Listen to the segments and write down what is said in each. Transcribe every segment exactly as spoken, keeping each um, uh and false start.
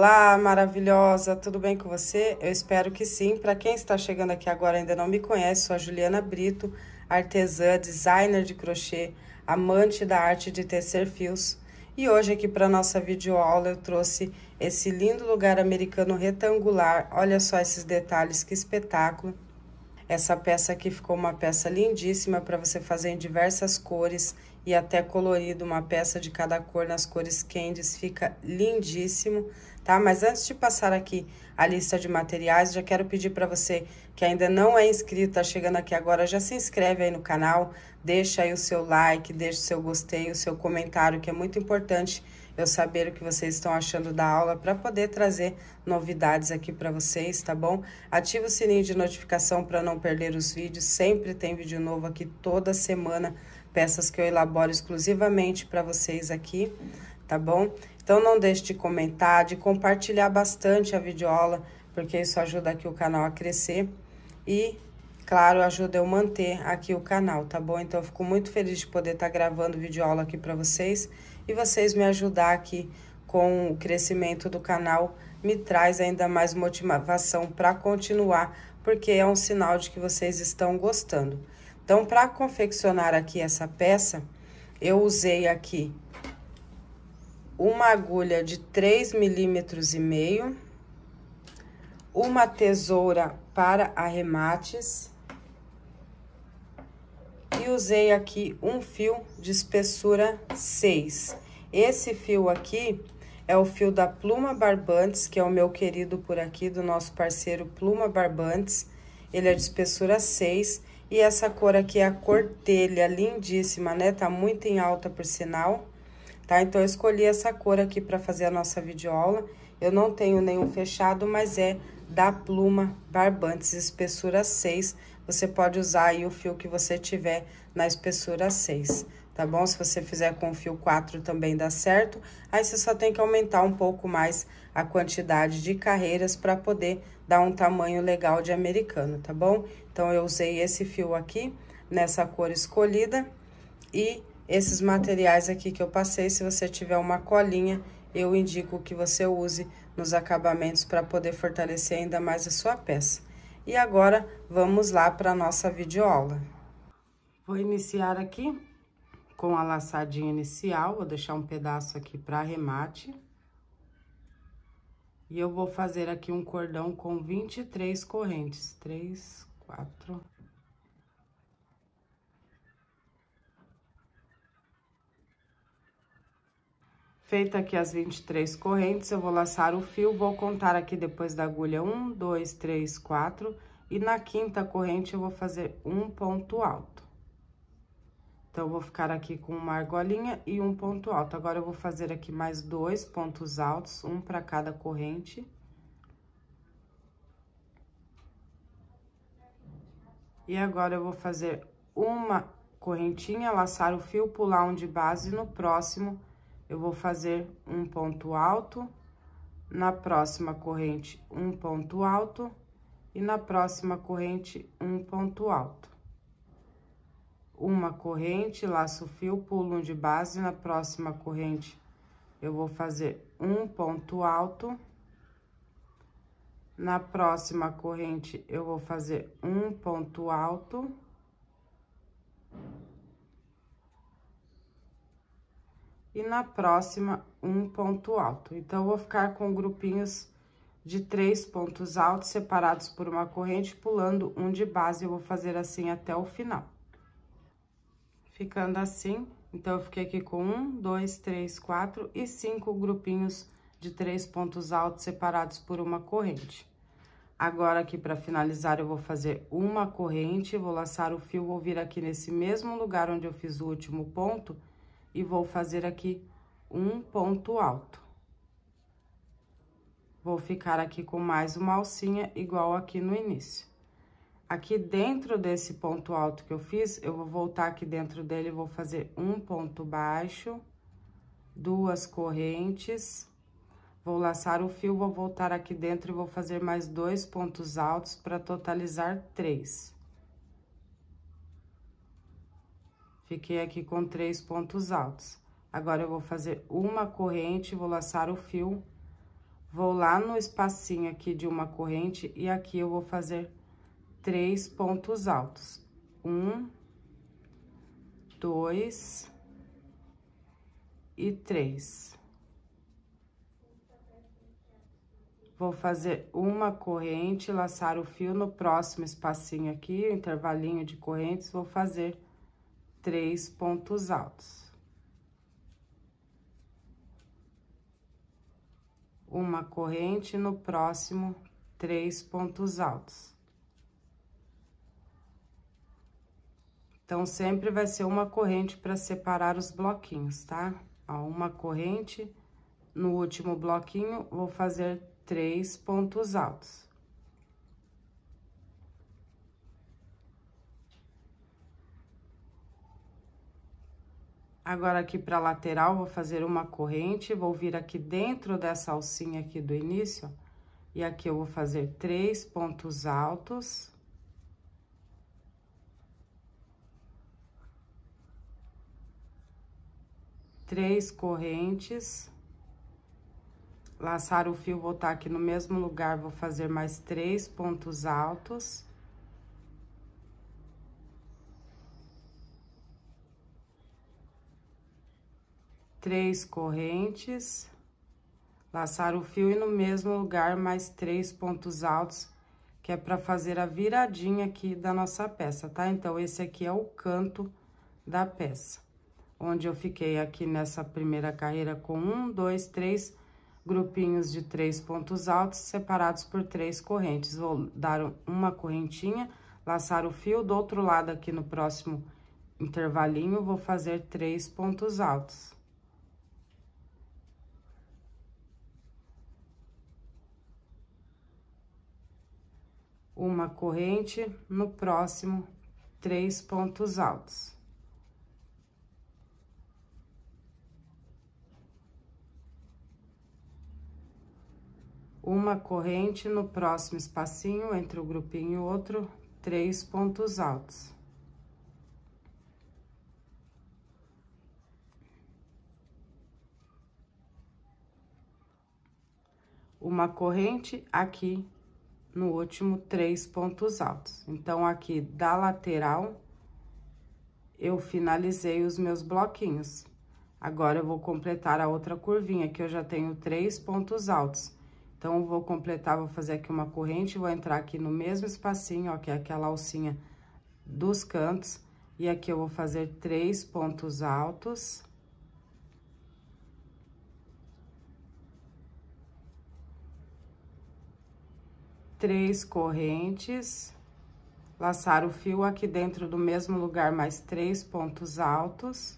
Olá, maravilhosa, tudo bem com você? Eu espero que sim. Para quem está chegando aqui agora e ainda não me conhece, sou a Juliana Brito, artesã, designer de crochê, amante da arte de tecer fios. E hoje aqui para nossa videoaula eu trouxe esse lindo lugar americano retangular. Olha só esses detalhes, que espetáculo. Essa peça aqui ficou uma peça lindíssima para você fazer em diversas cores e até colorido, uma peça de cada cor nas cores candies, fica lindíssimo, tá? Mas antes de passar aqui a lista de materiais, já quero pedir para você que ainda não é inscrito, tá chegando aqui agora, já se inscreve aí no canal, deixa aí o seu like, deixa o seu gostei, o seu comentário, que é muito importante eu saber o que vocês estão achando da aula para poder trazer novidades aqui para vocês, tá bom? Ativa o sininho de notificação para não perder os vídeos, sempre tem vídeo novo aqui toda semana, peças que eu elaboro exclusivamente para vocês aqui, tá bom? Então não deixe de comentar, de compartilhar bastante a videoaula, porque isso ajuda aqui o canal a crescer e, claro, ajuda eu manter aqui o canal, tá bom? Então eu fico muito feliz de poder estar gravando videoaula aqui para vocês e vocês me ajudar aqui com o crescimento do canal, me traz ainda mais motivação para continuar, porque é um sinal de que vocês estão gostando. Então, para confeccionar aqui essa peça, eu usei aqui uma agulha de três milímetros e meio, uma tesoura para arremates e usei aqui um fio de espessura seis. Esse fio aqui é o fio da Pluma Barbantes, que é o meu querido por aqui, do nosso parceiro Pluma Barbantes. Ele é de espessura seis. E essa cor aqui é a cor telha, lindíssima, né? Tá muito em alta, por sinal, tá? Então, eu escolhi essa cor aqui para fazer a nossa videoaula. Eu não tenho nenhum fechado, mas é da Pluma Barbantes, espessura seis. Você pode usar aí o fio que você tiver na espessura seis, tá bom? Se você fizer com o fio quatro também dá certo. Aí, você só tem que aumentar um pouco mais a quantidade de carreiras para poder dar um tamanho legal de americano, tá bom? Então, eu usei esse fio aqui, nessa cor escolhida, e esses materiais aqui que eu passei. Se você tiver uma colinha, eu indico que você use nos acabamentos para poder fortalecer ainda mais a sua peça. E agora, vamos lá para a nossa videoaula. Vou iniciar aqui com a laçadinha inicial, vou deixar um pedaço aqui para arremate. E eu vou fazer aqui um cordão com vinte e três correntes, três, quatro... Feita aqui as vinte e três correntes, eu vou laçar o fio, vou contar aqui depois da agulha um, dois, três, quatro, e na quinta corrente eu vou fazer um ponto alto. Então, eu vou ficar aqui com uma argolinha e um ponto alto. Agora, eu vou fazer aqui mais dois pontos altos, um para cada corrente. E agora, eu vou fazer uma correntinha, laçar o fio, pular um de base, no próximo eu vou fazer um ponto alto, na próxima corrente, um ponto alto, e na próxima corrente, um ponto alto. Uma corrente, laço o fio, pulo um de base, na próxima corrente, eu vou fazer um ponto alto. Na próxima corrente, eu vou fazer um ponto alto. E na próxima, um ponto alto. Então, eu vou ficar com grupinhos de três pontos altos separados por uma corrente, pulando um de base. Eu vou fazer assim até o final. Ficando assim, então, eu fiquei aqui com um, dois, três, quatro e cinco grupinhos de três pontos altos separados por uma corrente. Agora, aqui para finalizar, eu vou fazer uma corrente, vou laçar o fio, vou vir aqui nesse mesmo lugar onde eu fiz o último ponto e vou fazer aqui um ponto alto. Vou ficar aqui com mais uma alcinha igual aqui no início. Aqui dentro desse ponto alto que eu fiz, eu vou voltar aqui dentro dele e vou fazer um ponto baixo, duas correntes, vou laçar o fio, vou voltar aqui dentro e vou fazer mais dois pontos altos para totalizar três. Fiquei aqui com três pontos altos. Agora, eu vou fazer uma corrente, vou laçar o fio, Vou lá no espacinho aqui de uma corrente e aqui eu vou fazer três pontos altos. Um, dois e três. Vou fazer uma corrente, laçar o fio no próximo espacinho aqui, o intervalinho de correntes, vou fazer três pontos altos. Uma corrente, no próximo, três pontos altos. Então, sempre vai ser uma corrente para separar os bloquinhos, tá? Ó, uma corrente, no último bloquinho, vou fazer três pontos altos. Agora, aqui pra lateral, vou fazer uma corrente, vou vir aqui dentro dessa alcinha aqui do início, e aqui eu vou fazer três pontos altos. Três correntes. Laçar o fio, voltar aqui no mesmo lugar, vou fazer mais três pontos altos. Três correntes, laçar o fio e no mesmo lugar mais três pontos altos, que é para fazer a viradinha aqui da nossa peça, tá? Então, esse aqui é o canto da peça, onde eu fiquei aqui nessa primeira carreira com um, dois, três grupinhos de três pontos altos, separados por três correntes. Vou dar uma correntinha, laçar o fio, do outro lado aqui no próximo intervalinho, vou fazer três pontos altos. Uma corrente, no próximo, três pontos altos. Uma corrente, no próximo espacinho, entre o grupinho e o outro, três pontos altos. Uma corrente aqui no último, três pontos altos. Então, aqui da lateral, eu finalizei os meus bloquinhos. Agora, eu vou completar a outra curvinha, que eu já tenho três pontos altos. Então, eu vou completar, vou fazer aqui uma corrente, vou entrar aqui no mesmo espacinho, ó, que é aquela alcinha dos cantos. E aqui eu vou fazer três pontos altos. Três correntes, laçar o fio aqui dentro do mesmo lugar, mais três pontos altos.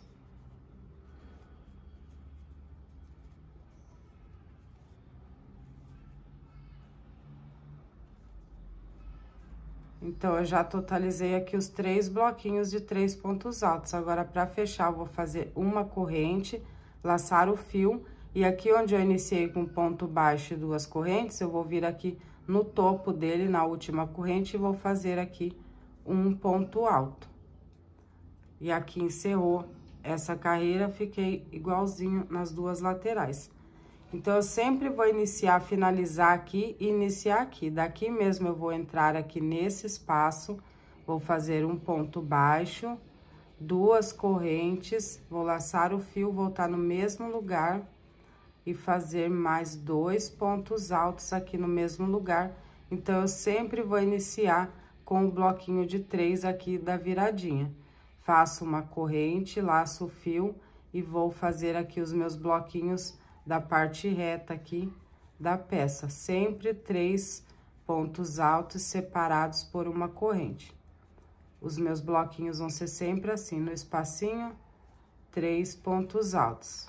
Então, eu já totalizei aqui os três bloquinhos de três pontos altos. Agora, para fechar, eu vou fazer uma corrente, laçar o fio, e aqui onde eu iniciei com ponto baixo e duas correntes, eu vou vir aqui no topo dele, na última corrente, e vou fazer aqui um ponto alto. E aqui encerrou essa carreira, fiquei igualzinho nas duas laterais. Então, eu sempre vou iniciar, finalizar aqui e iniciar aqui. Daqui mesmo eu vou entrar aqui nesse espaço, vou fazer um ponto baixo, duas correntes, vou laçar o fio, voltar no mesmo lugar e fazer mais dois pontos altos aqui no mesmo lugar. Então, eu sempre vou iniciar com o bloquinho de três aqui da viradinha. Faço uma corrente, laço o fio e vou fazer aqui os meus bloquinhos da parte reta aqui da peça. Sempre três pontos altos separados por uma corrente. Os meus bloquinhos vão ser sempre assim, no espacinho, três pontos altos.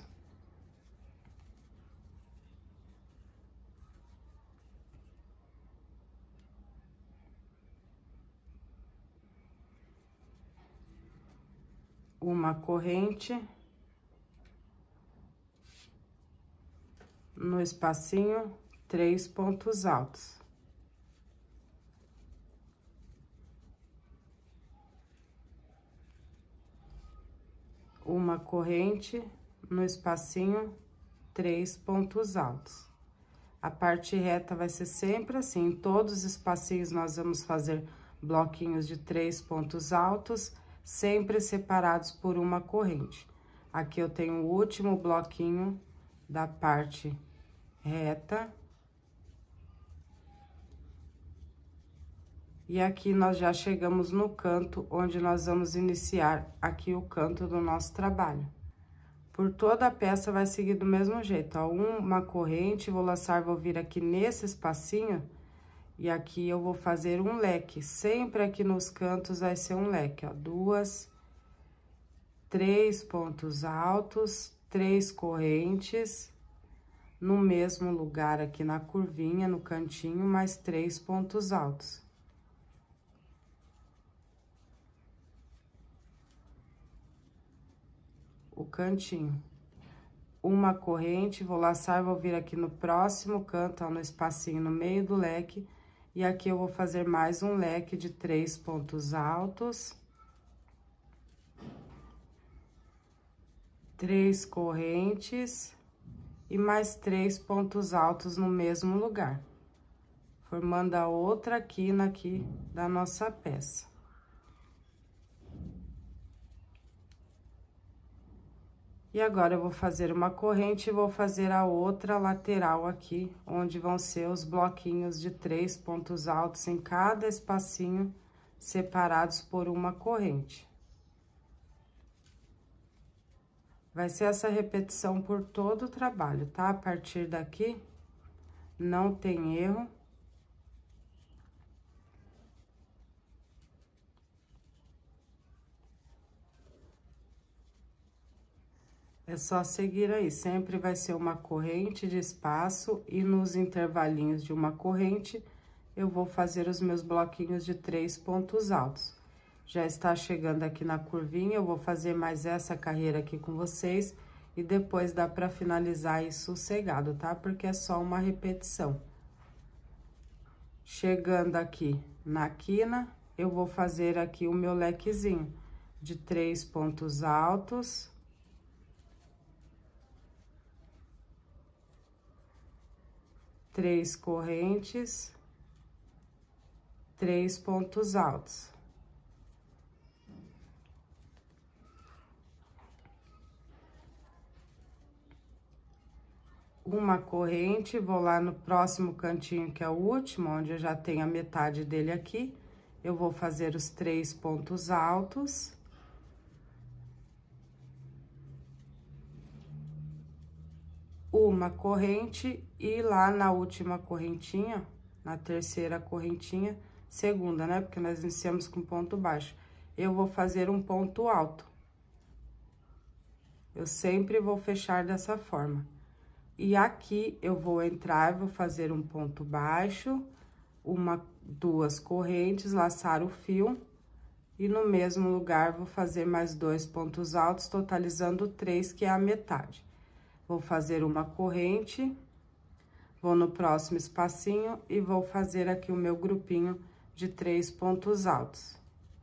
Uma corrente no espacinho, três pontos altos. Uma corrente no espacinho, três pontos altos. A parte reta vai ser sempre assim, em todos os espacinhos nós vamos fazer bloquinhos de três pontos altos, sempre separados por uma corrente. Aqui eu tenho o último bloquinho da parte reta. E aqui nós já chegamos no canto, onde nós vamos iniciar aqui o canto do nosso trabalho. Por toda a peça vai seguir do mesmo jeito, ó, uma corrente, vou laçar, vou vir aqui nesse espacinho, e aqui eu vou fazer um leque. Sempre aqui nos cantos vai ser um leque, ó, duas, três pontos altos, três correntes, no mesmo lugar aqui na curvinha, no cantinho, mais três pontos altos. O cantinho, uma corrente, vou laçar, vou vir aqui no próximo canto, ó, no espacinho no meio do leque, e aqui eu vou fazer mais um leque de três pontos altos, três correntes e mais três pontos altos no mesmo lugar, formando a outra quina aqui da nossa peça. E agora, eu vou fazer uma corrente e vou fazer a outra lateral aqui, onde vão ser os bloquinhos de três pontos altos em cada espacinho, separados por uma corrente. Vai ser essa repetição por todo o trabalho, tá? A partir daqui, não tem erro. É só seguir aí, sempre vai ser uma corrente de espaço e nos intervalinhos de uma corrente, eu vou fazer os meus bloquinhos de três pontos altos. Já está chegando aqui na curvinha, eu vou fazer mais essa carreira aqui com vocês e depois dá pra finalizar aí sossegado, tá? Porque é só uma repetição. Chegando aqui na quina, eu vou fazer aqui o meu lequezinho de três pontos altos. Três correntes, três pontos altos. Uma corrente, vou lá no próximo cantinho, que é o último, onde eu já tenho a metade dele aqui, eu vou fazer os três pontos altos. Uma corrente e lá na última correntinha, na terceira correntinha, segunda, né? Porque nós iniciamos com ponto baixo. Eu vou fazer um ponto alto. Eu sempre vou fechar dessa forma. E aqui eu vou entrar, vou fazer um ponto baixo, uma, duas correntes, laçar o fio. E no mesmo lugar, vou fazer mais dois pontos altos, totalizando três, que é a metade. Vou fazer uma corrente, vou no próximo espacinho e vou fazer aqui o meu grupinho de três pontos altos.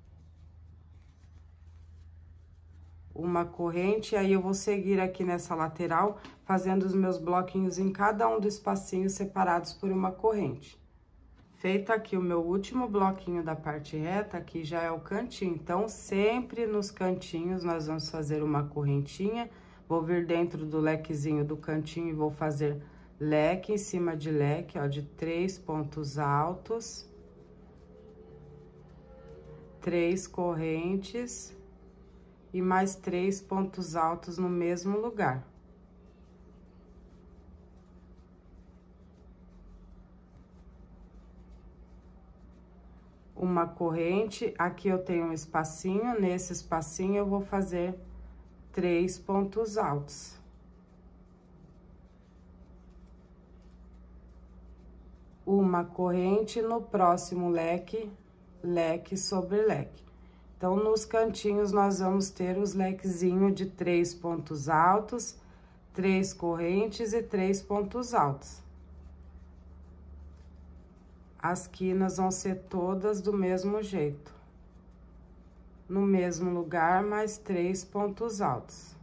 Uma corrente, aí eu vou seguir aqui nessa lateral, fazendo os meus bloquinhos em cada um dos espacinhos separados por uma corrente. Feito aqui o meu último bloquinho da parte reta, aqui já é o cantinho. Então, sempre nos cantinhos nós vamos fazer uma correntinha. Vou vir dentro do lequezinho do cantinho e vou fazer leque em cima de leque, ó, de três pontos altos. Três correntes e mais três pontos altos no mesmo lugar. Uma corrente, aqui eu tenho um espacinho, nesse espacinho eu vou fazer três pontos altos. Uma corrente, no próximo leque, leque sobre leque. Então, nos cantinhos, nós vamos ter os lequezinhos de três pontos altos, três correntes e três pontos altos. As quinas vão ser todas do mesmo jeito. No mesmo lugar, mais três pontos altos.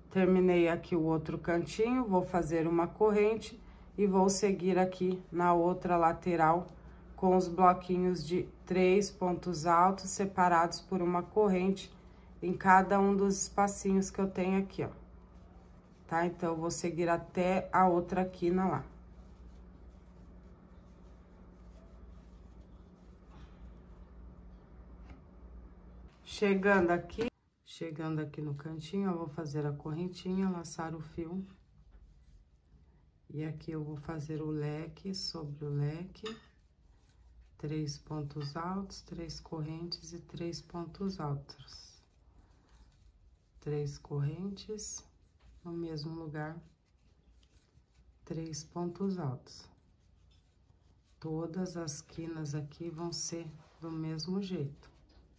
Terminei aqui o outro cantinho, vou fazer uma corrente e vou seguir aqui na outra lateral com os bloquinhos de três pontos altos separados por uma corrente em cada um dos espacinhos que eu tenho aqui, ó. Tá? Então, eu vou seguir até a outra quina lá. Chegando aqui, chegando aqui no cantinho, eu vou fazer a correntinha, laçar o fio. E aqui eu vou fazer o leque sobre o leque. Três pontos altos, três correntes e três pontos altos. Três correntes, no mesmo lugar, três pontos altos. Todas as quinas aqui vão ser do mesmo jeito.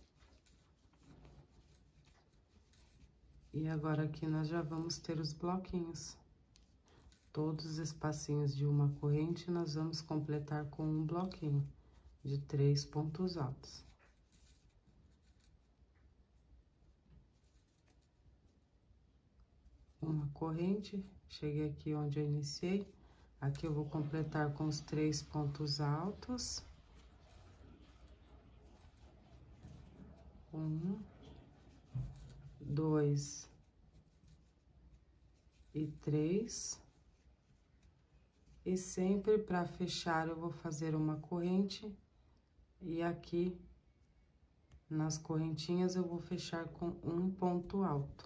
E agora aqui nós já vamos ter os bloquinhos. Todos os espacinhos de uma corrente nós vamos completar com um bloquinho de três pontos altos. Uma corrente, cheguei aqui onde eu iniciei, aqui eu vou completar com os três pontos altos. Um, dois e três. E sempre para fechar eu vou fazer uma corrente. E aqui, nas correntinhas, eu vou fechar com um ponto alto.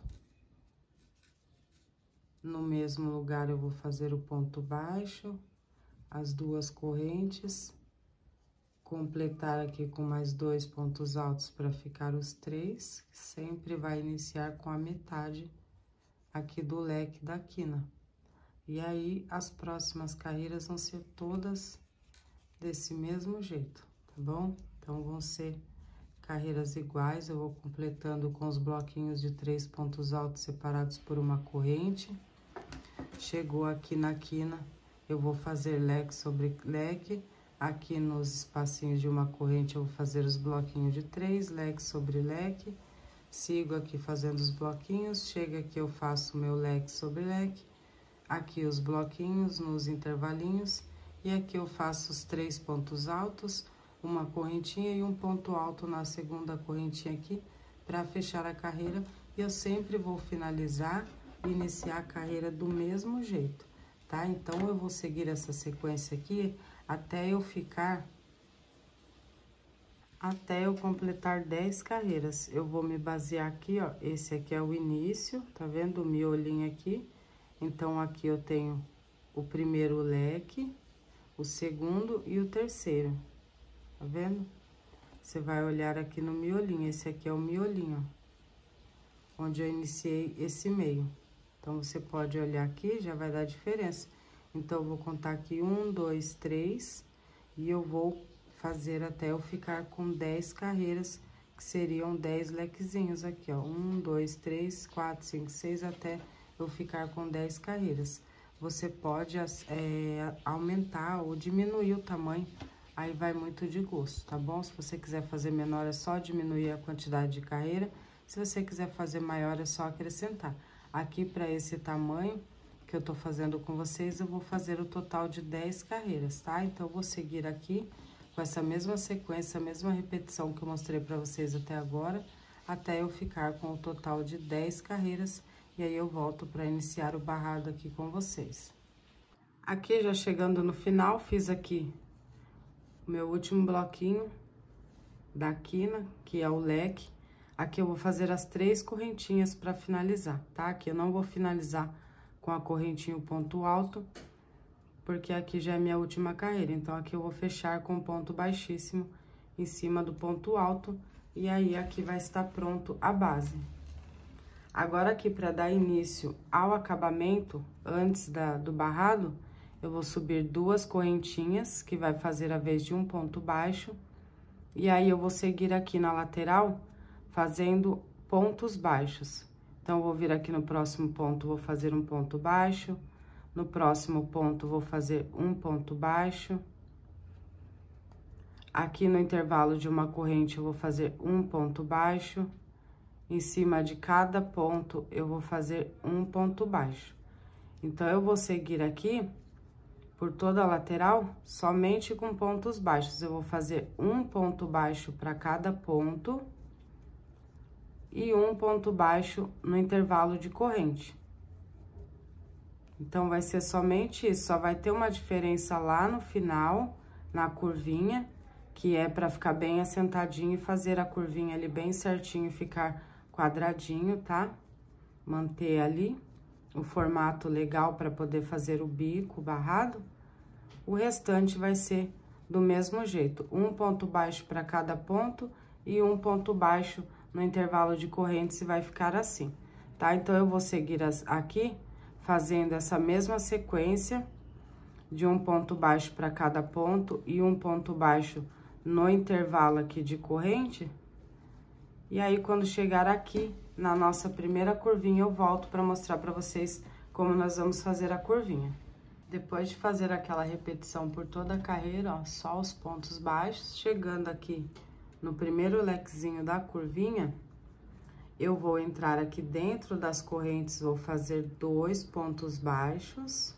No mesmo lugar, eu vou fazer o ponto baixo, as duas correntes, completar aqui com mais dois pontos altos para ficar os três, sempre vai iniciar com a metade aqui do leque da quina. E aí, as próximas carreiras vão ser todas desse mesmo jeito. Tá bom? Então, vão ser carreiras iguais, eu vou completando com os bloquinhos de três pontos altos separados por uma corrente. Chegou aqui na quina, eu vou fazer leque sobre leque. Aqui nos espacinhos de uma corrente, eu vou fazer os bloquinhos de três, leque sobre leque. Sigo aqui fazendo os bloquinhos, chega aqui eu faço o meu leque sobre leque. Aqui os bloquinhos nos intervalinhos. E aqui eu faço os três pontos altos, uma correntinha e um ponto alto na segunda correntinha aqui, para fechar a carreira. E eu sempre vou finalizar e iniciar a carreira do mesmo jeito, tá? Então, eu vou seguir essa sequência aqui até eu ficar... Até eu completar dez carreiras. Eu vou me basear aqui, ó, esse aqui é o início, tá vendo? O miolinho aqui. Então, aqui eu tenho o primeiro leque, o segundo e o terceiro, tá vendo? Você vai olhar aqui no miolinho, esse aqui é o miolinho, ó, onde eu iniciei esse meio. Então, você pode olhar aqui, já vai dar diferença. Então, eu vou contar aqui um, dois, três, e eu vou fazer até eu ficar com dez carreiras, que seriam dez lequezinhos aqui, ó. Um, dois, três, quatro, cinco, seis, até eu ficar com dez carreiras. Você pode é, aumentar ou diminuir o tamanho, aí vai muito de gosto, tá bom? Se você quiser fazer menor, é só diminuir a quantidade de carreira. Se você quiser fazer maior, é só acrescentar. Aqui, para esse tamanho que eu tô fazendo com vocês, eu vou fazer o total de dez carreiras, tá? Então, eu vou seguir aqui com essa mesma sequência, a mesma repetição que eu mostrei pra vocês até agora, até eu ficar com o total de dez carreiras. E aí, eu volto para iniciar o barrado aqui com vocês. Aqui, já chegando no final, fiz aqui o meu último bloquinho da quina, que é o leque. Aqui eu vou fazer as três correntinhas para finalizar, tá? Aqui eu não vou finalizar com a correntinha o ponto alto, porque aqui já é minha última carreira. Então, aqui eu vou fechar com ponto baixíssimo em cima do ponto alto. E aí, aqui vai estar pronto a base. Agora, aqui, para dar início ao acabamento, antes da, do barrado, eu vou subir duas correntinhas, que vai fazer a vez de um ponto baixo. E aí, eu vou seguir aqui na lateral, fazendo pontos baixos. Então, eu vou vir aqui no próximo ponto, vou fazer um ponto baixo. No próximo ponto, vou fazer um ponto baixo. Aqui no intervalo de uma corrente, eu vou fazer um ponto baixo. em cima de cada ponto, eu vou fazer um ponto baixo. Então, eu vou seguir aqui, por toda a lateral, somente com pontos baixos. Eu vou fazer um ponto baixo para cada ponto e um ponto baixo no intervalo de corrente. Então, vai ser somente isso, só vai ter uma diferença lá no final, na curvinha, que é para ficar bem assentadinho e fazer a curvinha ali bem certinho e ficar quadradinho, tá? Manter ali o formato legal para poder fazer o bico barrado. O restante vai ser do mesmo jeito, um ponto baixo para cada ponto e um ponto baixo no intervalo de corrente, se vai ficar assim, tá? Então, eu vou seguir as, aqui, fazendo essa mesma sequência de um ponto baixo para cada ponto e um ponto baixo no intervalo aqui de corrente. E aí, quando chegar aqui na nossa primeira curvinha, eu volto para mostrar para vocês como nós vamos fazer a curvinha. Depois de fazer aquela repetição por toda a carreira, ó, só os pontos baixos, chegando aqui no primeiro lequezinho da curvinha, eu vou entrar aqui dentro das correntes, vou fazer dois pontos baixos,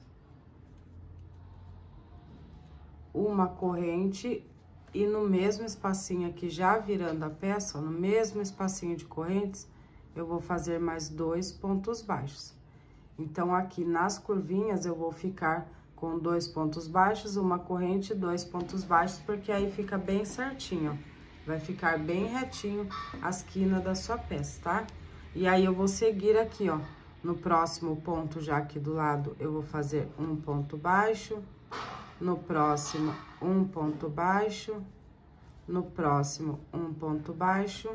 uma corrente, e no mesmo espacinho aqui, já virando a peça, ó, no mesmo espacinho de correntes, eu vou fazer mais dois pontos baixos. Então, aqui nas curvinhas, eu vou ficar com dois pontos baixos, uma corrente e dois pontos baixos, porque aí fica bem certinho, ó. Vai ficar bem retinho as quinas da sua peça, tá? E aí, eu vou seguir aqui, ó, no próximo ponto já aqui do lado, eu vou fazer um ponto baixo, no próximo, um ponto baixo, no próximo, um ponto baixo,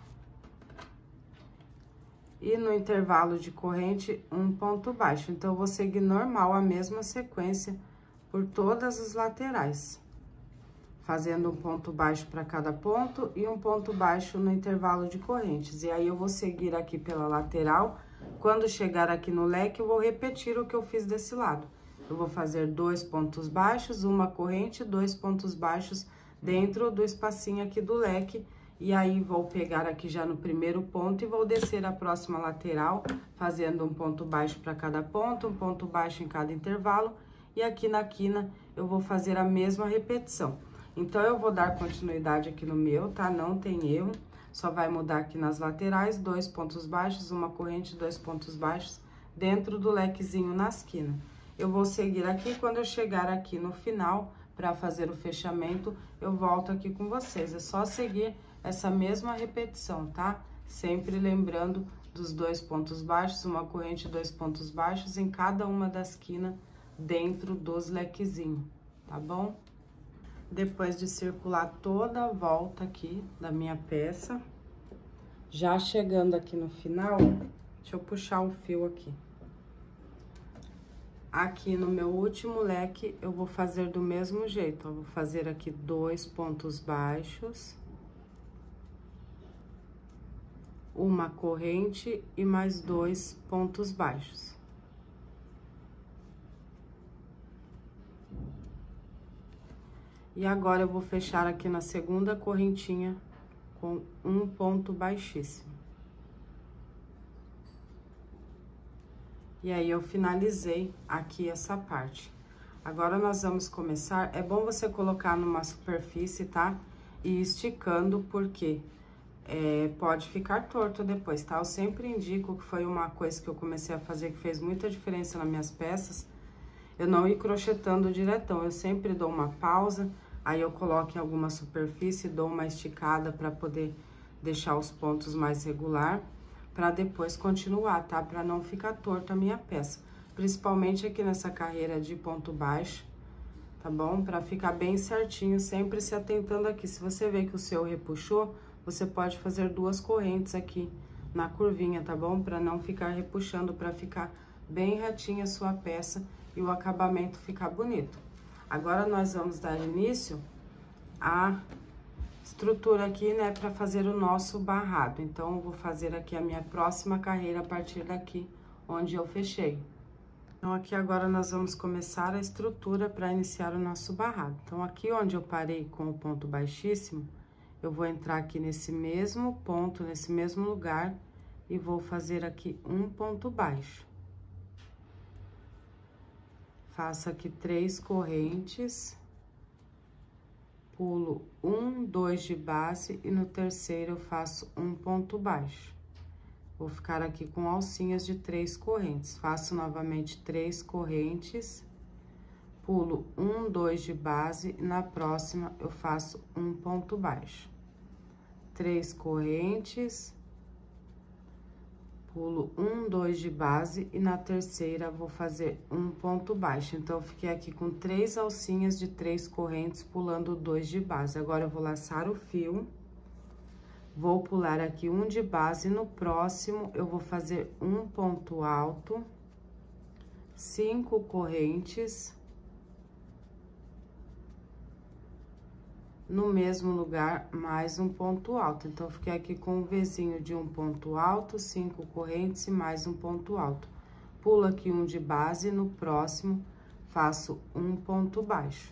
e no intervalo de corrente, um ponto baixo. Então, eu vou seguir normal a mesma sequência por todas as laterais, fazendo um ponto baixo para cada ponto e um ponto baixo no intervalo de correntes. E aí, eu vou seguir aqui pela lateral. Quando chegar aqui no leque, eu vou repetir o que eu fiz desse lado. Eu vou fazer dois pontos baixos, uma corrente, dois pontos baixos dentro do espacinho aqui do leque. E aí, vou pegar aqui já no primeiro ponto e vou descer a próxima lateral, fazendo um ponto baixo para cada ponto, um ponto baixo em cada intervalo. E aqui na quina, eu vou fazer a mesma repetição. Então, eu vou dar continuidade aqui no meu, tá? Não tem erro, só vai mudar aqui nas laterais, dois pontos baixos, uma corrente, dois pontos baixos, dentro do lequezinho nas quinas. Eu vou seguir aqui, quando eu chegar aqui no final, para fazer o fechamento, eu volto aqui com vocês. É só seguir essa mesma repetição, tá? Sempre lembrando dos dois pontos baixos, uma corrente, dois pontos baixos em cada uma das quinas dentro dos lequezinhos, tá bom? Depois de circular toda a volta aqui da minha peça, já chegando aqui no final, deixa eu puxar o fio aqui. Aqui no meu último leque, eu vou fazer do mesmo jeito, ó, vou fazer aqui dois pontos baixos, uma corrente e mais dois pontos baixos. E agora, eu vou fechar aqui na segunda correntinha com um ponto baixíssimo. E aí, eu finalizei aqui essa parte. Agora, nós vamos começar. É bom você colocar numa superfície, tá? E esticando, porque é, pode ficar torto depois, tá? Eu sempre indico que foi uma coisa que eu comecei a fazer que fez muita diferença nas minhas peças. Eu não ir crochetando diretão, eu sempre dou uma pausa, aí eu coloco em alguma superfície, dou uma esticada para poder deixar os pontos mais regular, para depois continuar, tá? Para não ficar torto a minha peça. Principalmente aqui nessa carreira de ponto baixo, tá bom? Para ficar bem certinho, sempre se atentando aqui. Se você vê que o seu repuxou, você pode fazer duas correntes aqui na curvinha, tá bom? Para não ficar repuxando, para ficar bem retinha a sua peça e o acabamento ficar bonito. Agora, nós vamos dar início à estrutura aqui, né, para fazer o nosso barrado. Então, eu vou fazer aqui a minha próxima carreira a partir daqui, onde eu fechei. Então, aqui agora nós vamos começar a estrutura para iniciar o nosso barrado. Então, aqui onde eu parei com o ponto baixíssimo, eu vou entrar aqui nesse mesmo ponto, nesse mesmo lugar, e vou fazer aqui um ponto baixo. Faço aqui três correntes, pulo um, dois de base, e no terceiro eu faço um ponto baixo. Vou ficar aqui com alcinhas de três correntes. Faço novamente três correntes, pulo um, dois de base, e na próxima eu faço um ponto baixo. Três correntes, pulo um, dois de base, e na terceira vou fazer um ponto baixo. Então, eu fiquei aqui com três alcinhas de três correntes, pulando dois de base. Agora, eu vou laçar o fio, vou pular aqui um de base, no próximo eu vou fazer um ponto alto, cinco correntes, no mesmo lugar, mais um ponto alto. Então, eu fiquei aqui com um Vzinho de um ponto alto, cinco correntes e mais um ponto alto. Pulo aqui um de base, no próximo, faço um ponto baixo.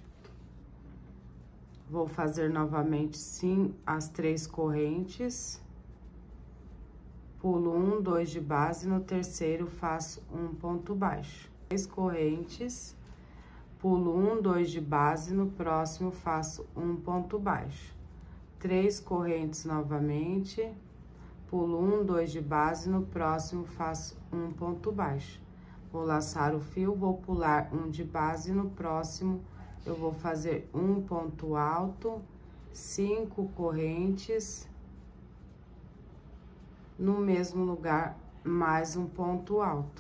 Vou fazer novamente, sim, as três correntes. Pulo um, dois de base, no terceiro, faço um ponto baixo. Três correntes. Pulo um, dois de base, no próximo faço um ponto baixo. Três correntes novamente, pulo um, dois de base, no próximo faço um ponto baixo. Vou laçar o fio, vou pular um de base, no próximo eu vou fazer um ponto alto, cinco correntes, no mesmo lugar, mais um ponto alto.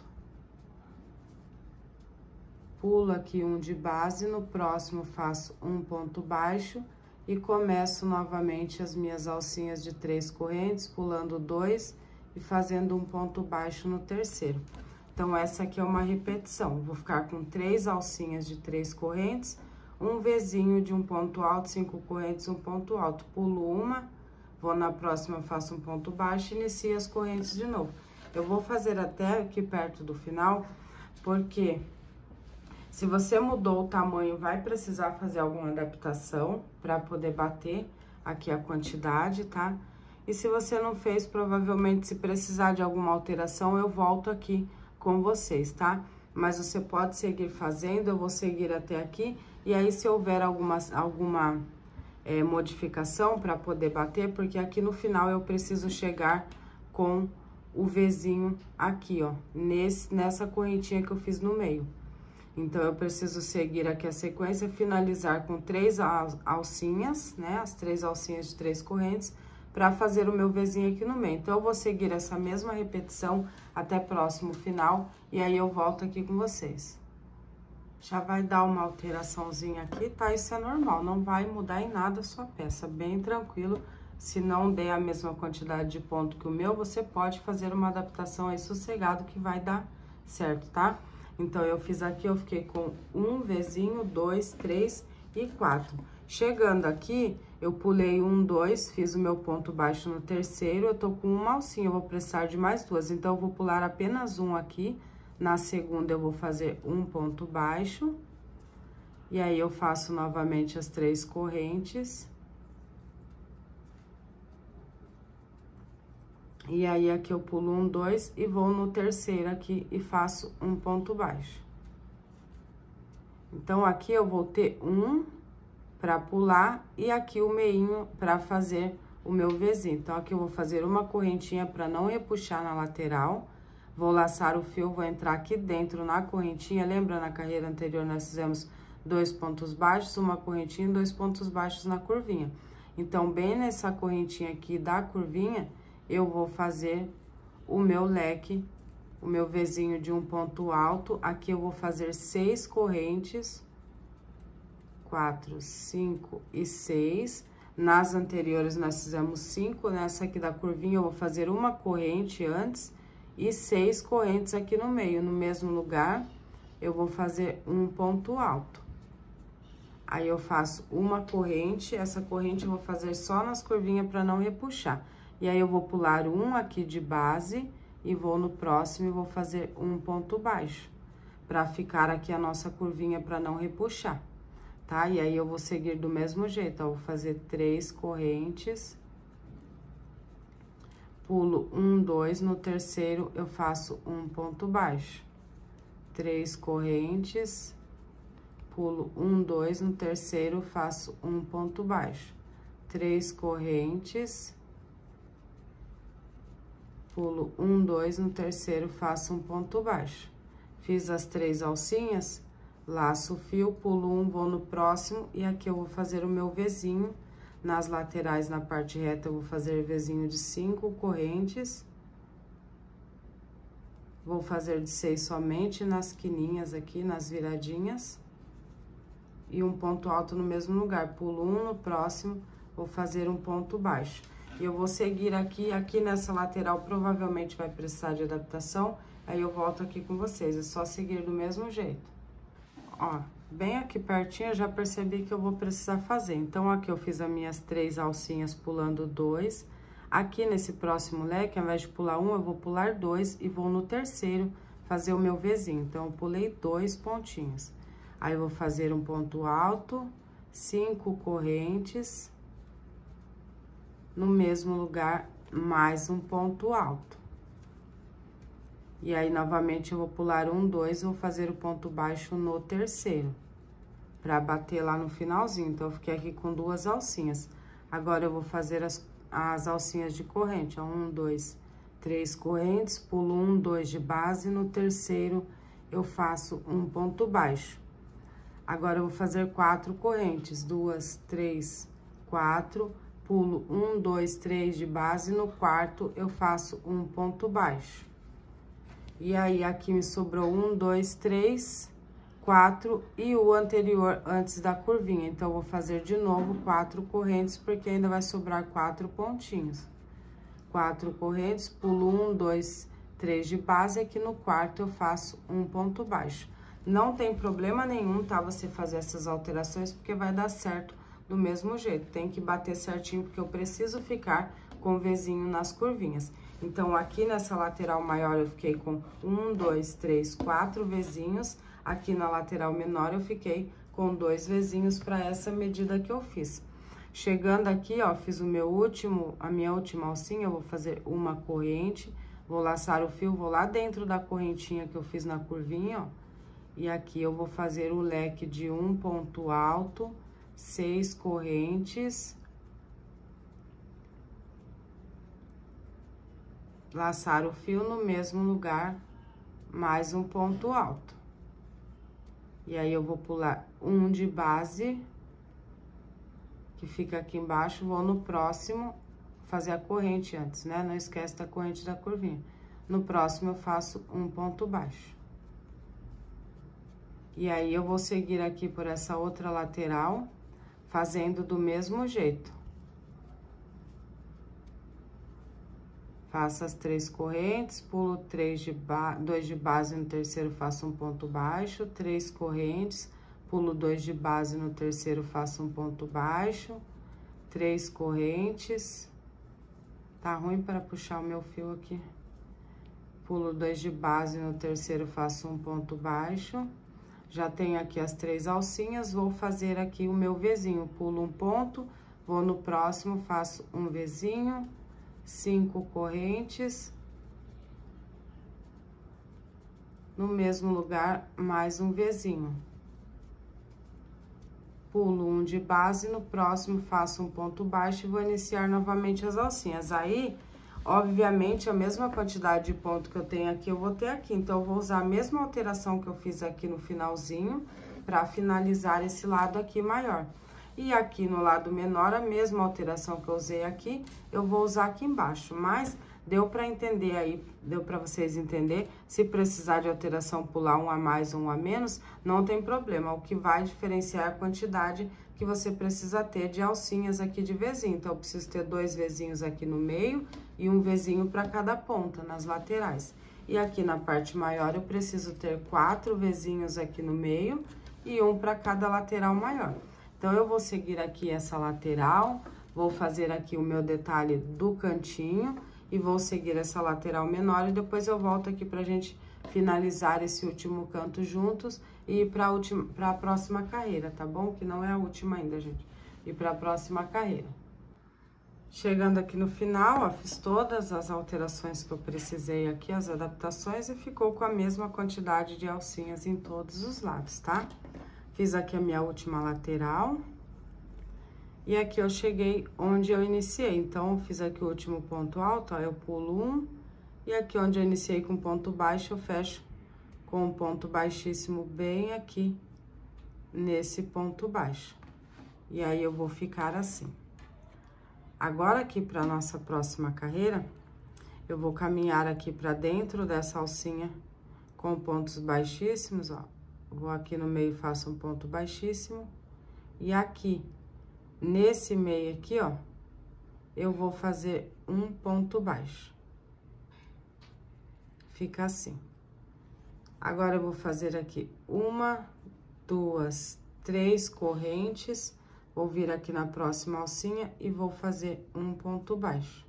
Pulo aqui um de base, no próximo faço um ponto baixo e começo novamente as minhas alcinhas de três correntes, pulando dois e fazendo um ponto baixo no terceiro. Então, essa aqui é uma repetição. Vou ficar com três alcinhas de três correntes, um Vzinho de um ponto alto, cinco correntes, um ponto alto. Pulo uma, vou na próxima, faço um ponto baixo e inicio as correntes de novo. Eu vou fazer até aqui perto do final, porque se você mudou o tamanho, vai precisar fazer alguma adaptação para poder bater aqui a quantidade, tá? E se você não fez, provavelmente, se precisar de alguma alteração, eu volto aqui com vocês, tá? Mas você pode seguir fazendo, eu vou seguir até aqui, e aí se houver alguma, alguma é, modificação para poder bater, porque aqui no final eu preciso chegar com o Vzinho aqui, ó, nesse, nessa correntinha que eu fiz no meio. Então, eu preciso seguir aqui a sequência, finalizar com três alcinhas, né? As três alcinhas de três correntes, para fazer o meu Vzinho aqui no meio. Então, eu vou seguir essa mesma repetição até próximo final, e aí eu volto aqui com vocês. Já vai dar uma alteraçãozinha aqui, tá? Isso é normal, não vai mudar em nada a sua peça, bem tranquilo. Se não der a mesma quantidade de ponto que o meu, você pode fazer uma adaptação aí sossegado que vai dar certo, tá? Então, eu fiz aqui, eu fiquei com um Vzinho, dois, três e quatro. Chegando aqui, eu pulei um, dois, fiz o meu ponto baixo no terceiro, eu tô com uma alcinha, eu vou precisar de mais duas. Então, eu vou pular apenas um aqui, na segunda eu vou fazer um ponto baixo. E aí, eu faço novamente as três correntes. E aí, aqui eu pulo um, dois e vou no terceiro aqui e faço um ponto baixo. Então, aqui eu vou ter um pra pular e aqui o meinho pra fazer o meu Vzinho. Então, aqui eu vou fazer uma correntinha pra não repuxar na lateral. Vou laçar o fio, vou entrar aqui dentro na correntinha. Lembra, na carreira anterior nós fizemos dois pontos baixos, uma correntinha e dois pontos baixos na curvinha. Então, bem nessa correntinha aqui da curvinha, eu vou fazer o meu leque, o meu Vzinho de um ponto alto. Aqui eu vou fazer seis correntes, quatro, cinco e seis. Nas anteriores nós fizemos cinco, nessa aqui da curvinha eu vou fazer uma corrente antes e seis correntes aqui no meio. No mesmo lugar, eu vou fazer um ponto alto. Aí, eu faço uma corrente, essa corrente eu vou fazer só nas curvinhas para não repuxar. E aí, eu vou pular um aqui de base e vou no próximo e vou fazer um ponto baixo, pra ficar aqui a nossa curvinha pra não repuxar, tá? E aí, eu vou seguir do mesmo jeito, ó, vou fazer três correntes, pulo um, dois, no terceiro eu faço um ponto baixo, três correntes, pulo um, dois, no terceiro faço um ponto baixo, três correntes, pulo um, dois, no terceiro faço um ponto baixo. Fiz as três alcinhas, laço o fio, pulo um, vou no próximo, e aqui eu vou fazer o meu Vzinho. Nas laterais, na parte reta, eu vou fazer Vzinho de cinco correntes. Vou fazer de seis somente nas quininhas aqui, nas viradinhas. E um ponto alto no mesmo lugar. Pulo um no próximo, vou fazer um ponto baixo. E eu vou seguir aqui, aqui nessa lateral, provavelmente vai precisar de adaptação. Aí, eu volto aqui com vocês, é só seguir do mesmo jeito. Ó, bem aqui pertinho, eu já percebi que eu vou precisar fazer. Então, aqui eu fiz as minhas três alcinhas pulando dois. Aqui nesse próximo leque, ao invés de pular um, eu vou pular dois e vou no terceiro fazer o meu Vzinho. Então, eu pulei dois pontinhos. Aí, eu vou fazer um ponto alto, cinco correntes, no mesmo lugar, mais um ponto alto. E aí, novamente, eu vou pular um, dois, vou fazer o ponto baixo no terceiro, pra bater lá no finalzinho. Então, eu fiquei aqui com duas alcinhas. Agora, eu vou fazer as, as alcinhas de corrente, ó, um, dois, três correntes, pulo um, dois de base, no terceiro, eu faço um ponto baixo. Agora, eu vou fazer quatro correntes, duas, três, quatro, pulo um, dois, três de base, no quarto, eu faço um ponto baixo. E aí, aqui me sobrou um, dois, três, quatro e o anterior antes da curvinha. Então, eu vou fazer de novo quatro correntes, porque ainda vai sobrar quatro pontinhos. Quatro correntes, pulo um, dois, três de base, aqui no quarto eu faço um ponto baixo. Não tem problema nenhum, tá? Você fazer essas alterações, porque vai dar certo do mesmo jeito. Tem que bater certinho, porque eu preciso ficar com o Vzinho nas curvinhas. Então, aqui nessa lateral maior, eu fiquei com um, dois, três, quatro Vzinhos. Aqui na lateral menor, eu fiquei com dois Vzinhos para essa medida que eu fiz. Chegando aqui, ó, fiz o meu último, a minha última alcinha, eu vou fazer uma corrente, vou laçar o fio, vou lá dentro da correntinha que eu fiz na curvinha, ó. E aqui eu vou fazer o leque de um ponto alto, seis correntes. Laçar o fio no mesmo lugar, mais um ponto alto. E aí, eu vou pular um de base, que fica aqui embaixo, vou no próximo fazer a corrente antes, né? Não esquece da corrente da curvinha. No próximo, eu faço um ponto baixo. E aí, eu vou seguir aqui por essa outra lateral, fazendo do mesmo jeito. Faço as três correntes, pulo três de ba... dois de base, no terceiro faço um ponto baixo, três correntes, pulo dois de base, no terceiro faço um ponto baixo, três correntes. Tá ruim para puxar o meu fio aqui. Pulo dois de base, no terceiro faço um ponto baixo. Já tenho aqui as três alcinhas, vou fazer aqui o meu Vzinho. Pulo um ponto, vou no próximo, faço um Vzinho. Cinco correntes, no mesmo lugar, mais um Vzinho. Pulo um de base, no próximo faço um ponto baixo e vou iniciar novamente as alcinhas. Aí, obviamente, a mesma quantidade de ponto que eu tenho aqui, eu vou ter aqui. Então, eu vou usar a mesma alteração que eu fiz aqui no finalzinho, para finalizar esse lado aqui maior. E aqui no lado menor, a mesma alteração que eu usei aqui, eu vou usar aqui embaixo. Mas deu para entender aí, deu para vocês entender. Se precisar de alteração, pular um a mais ou um a menos, não tem problema. O que vai diferenciar é a quantidade que você precisa ter de alcinhas aqui de Vzinho. Então, eu preciso ter dois Vzinhos aqui no meio e um Vzinho para cada ponta, nas laterais. E aqui na parte maior, eu preciso ter quatro Vzinhos aqui no meio e um para cada lateral maior. Então, eu vou seguir aqui essa lateral, vou fazer aqui o meu detalhe do cantinho e vou seguir essa lateral menor e depois eu volto aqui pra gente finalizar esse último canto juntos e ir para a última, para a próxima carreira, tá bom? Que não é a última ainda, gente. E para a próxima carreira. Chegando aqui no final, ó, fiz todas as alterações que eu precisei aqui, as adaptações, e ficou com a mesma quantidade de alcinhas em todos os lados, tá? Fiz aqui a minha última lateral. E aqui eu cheguei onde eu iniciei. Então, eu fiz aqui o último ponto alto, ó, eu pulo um. E aqui onde eu iniciei com ponto baixo, eu fecho com um ponto baixíssimo bem aqui, nesse ponto baixo. E aí, eu vou ficar assim. Agora, aqui pra nossa próxima carreira, eu vou caminhar aqui pra dentro dessa alcinha com pontos baixíssimos, ó. Vou aqui no meio, faço um ponto baixíssimo. E aqui, nesse meio aqui, ó, eu vou fazer um ponto baixo. Fica assim. Agora, eu vou fazer aqui uma, duas, três correntes. Vou vir aqui na próxima alcinha e vou fazer um ponto baixo.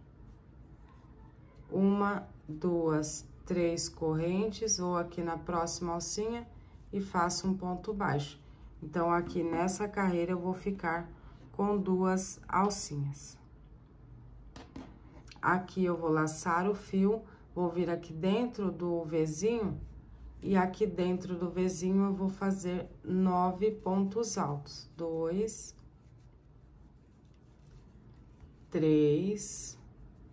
Uma, duas, três correntes, vou aqui na próxima alcinha e faço um ponto baixo. Então, aqui nessa carreira, eu vou ficar com duas alcinhas. Aqui eu vou laçar o fio, vou vir aqui dentro do Vzinho, e aqui dentro do Vzinho eu vou fazer nove pontos altos. Dois, três,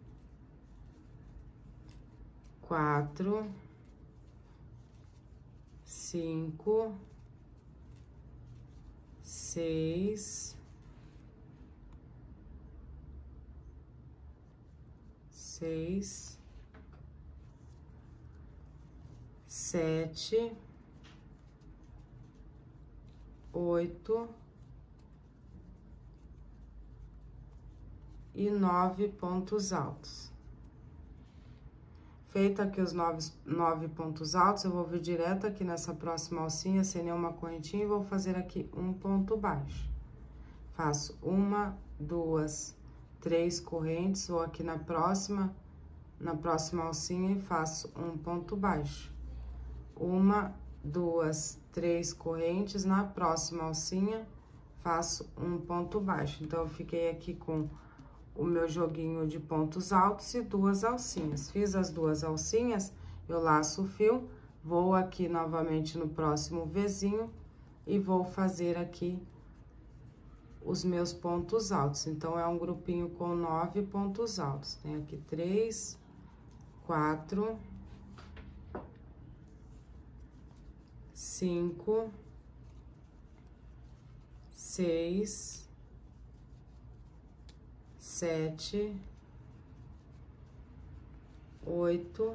quatro, cinco, seis, seis, sete, oito e nove pontos altos. Feito aqui os nove, nove pontos altos, eu vou vir direto aqui nessa próxima alcinha, sem nenhuma correntinha, e vou fazer aqui um ponto baixo. Faço uma, duas, três correntes, vou aqui na próxima, na próxima alcinha e faço um ponto baixo. Uma, duas, três correntes, na próxima alcinha, faço um ponto baixo. Então, eu fiquei aqui com o meu joguinho de pontos altos e duas alcinhas. Fiz as duas alcinhas, eu laço o fio, vou aqui novamente no próximo Vzinho e vou fazer aqui os meus pontos altos. Então, é um grupinho com nove pontos altos. Tem aqui três, quatro, cinco, seis, sete, oito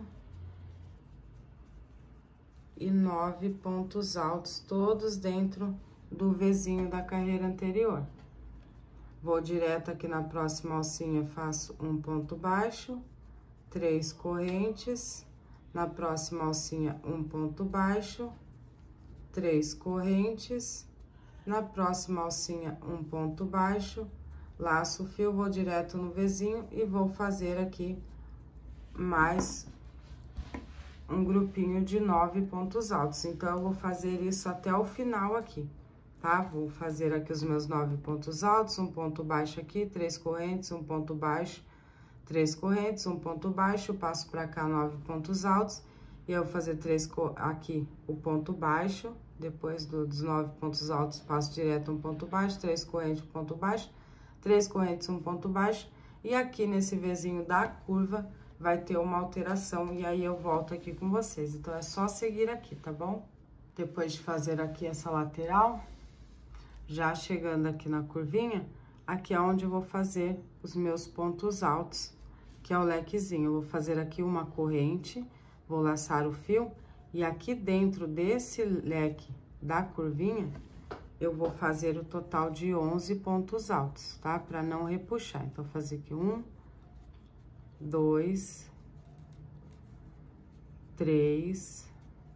e nove pontos altos, todos dentro do Vzinho da carreira anterior. Vou direto aqui na próxima alcinha, faço um ponto baixo, três correntes, na próxima alcinha, um ponto baixo, três correntes, na próxima alcinha, um ponto baixo, laço o fio, vou direto no Vzinho e vou fazer aqui mais um grupinho de nove pontos altos. Então, eu vou fazer isso até o final aqui, tá? Vou fazer aqui os meus nove pontos altos, um ponto baixo aqui, três correntes, um ponto baixo, três correntes, um ponto baixo, passo pra cá nove pontos altos, e eu vou fazer três aqui o ponto baixo, depois do, dos nove pontos altos, passo direto um ponto baixo, três correntes, um ponto baixo, três correntes, um ponto baixo, e aqui nesse Vzinho da curva vai ter uma alteração, e aí eu volto aqui com vocês. Então, é só seguir aqui, tá bom? Depois de fazer aqui essa lateral, já chegando aqui na curvinha, aqui é onde eu vou fazer os meus pontos altos, que é o lequezinho. Eu vou fazer aqui uma corrente, vou laçar o fio, e aqui dentro desse leque da curvinha, eu vou fazer o total de onze pontos altos, tá? Pra não repuxar. Então, vou fazer aqui um, dois, três,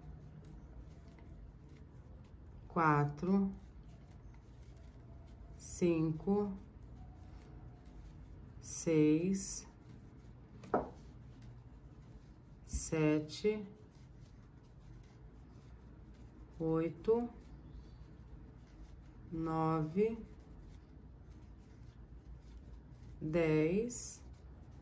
quatro, cinco, seis, sete, oito, nove, dez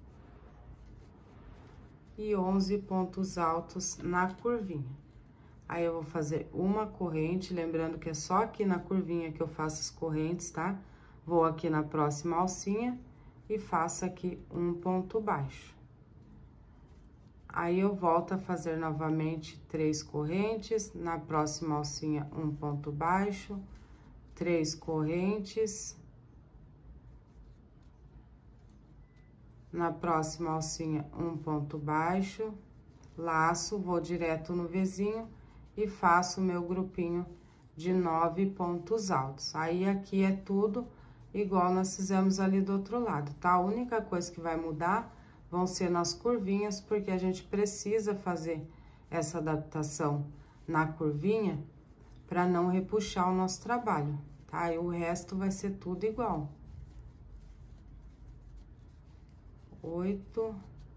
e onze pontos altos na curvinha. Aí, eu vou fazer uma corrente, lembrando que é só aqui na curvinha que eu faço as correntes, tá? Vou aqui na próxima alcinha e faço aqui um ponto baixo. Aí, eu volto a fazer novamente três correntes, na próxima alcinha, um ponto baixo, três correntes. Na próxima alcinha, um ponto baixo, laço, vou direto no vizinho e faço o meu grupinho de nove pontos altos. Aí, aqui é tudo igual nós fizemos ali do outro lado, tá? A única coisa que vai mudar vão ser nas curvinhas, porque a gente precisa fazer essa adaptação na curvinha para não repuxar o nosso trabalho, tá? E o resto vai ser tudo igual. Oito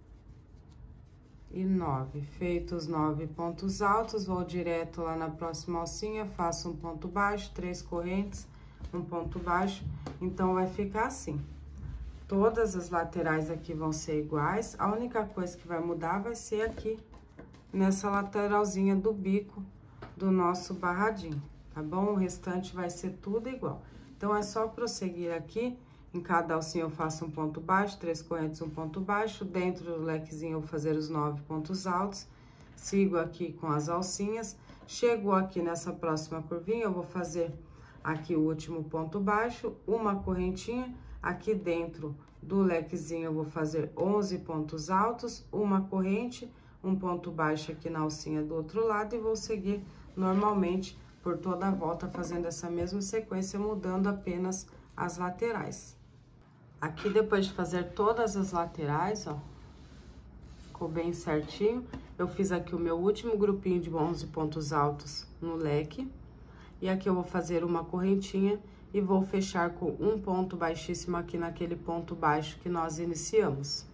e nove. Feitos nove pontos altos, vou direto lá na próxima alcinha, faço um ponto baixo, três correntes, um ponto baixo. Então, vai ficar assim. Todas as laterais aqui vão ser iguais, a única coisa que vai mudar vai ser aqui, nessa lateralzinha do bico do nosso barradinho, tá bom? O restante vai ser tudo igual. Então, é só prosseguir aqui. Em cada alcinha eu faço um ponto baixo, três correntes, um ponto baixo. Dentro do lequezinho eu vou fazer os nove pontos altos. Sigo aqui com as alcinhas. Chego aqui nessa próxima curvinha, eu vou fazer aqui o último ponto baixo, uma correntinha. Aqui dentro do lequezinho eu vou fazer onze pontos altos, uma corrente, um ponto baixo aqui na alcinha do outro lado. E vou seguir normalmente por toda a volta, fazendo essa mesma sequência, mudando apenas as laterais. Aqui, depois de fazer todas as laterais, ó, ficou bem certinho. Eu fiz aqui o meu último grupinho de onze pontos altos no leque. E aqui eu vou fazer uma correntinha e vou fechar com um ponto baixíssimo aqui naquele ponto baixo que nós iniciamos.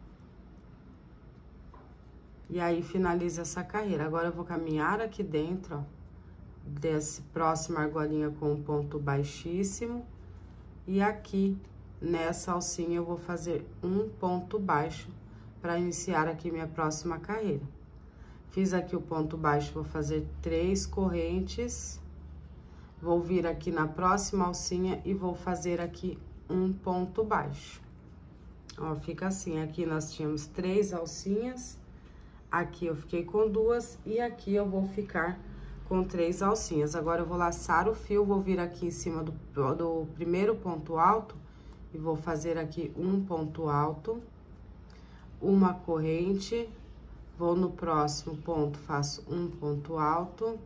E aí, finaliza essa carreira. Agora, eu vou caminhar aqui dentro, ó, desse próximo argolinha com um ponto baixíssimo. E aqui, nessa alcinha, eu vou fazer um ponto baixo para iniciar aqui minha próxima carreira. Fiz aqui o ponto baixo, vou fazer três correntes. Vou vir aqui na próxima alcinha e vou fazer aqui um ponto baixo. Ó, fica assim, aqui nós tínhamos três alcinhas, aqui eu fiquei com duas e aqui eu vou ficar com três alcinhas. Agora, eu vou laçar o fio, vou vir aqui em cima do, do primeiro ponto alto e vou fazer aqui um ponto alto, uma corrente, vou no próximo ponto, faço um ponto alto,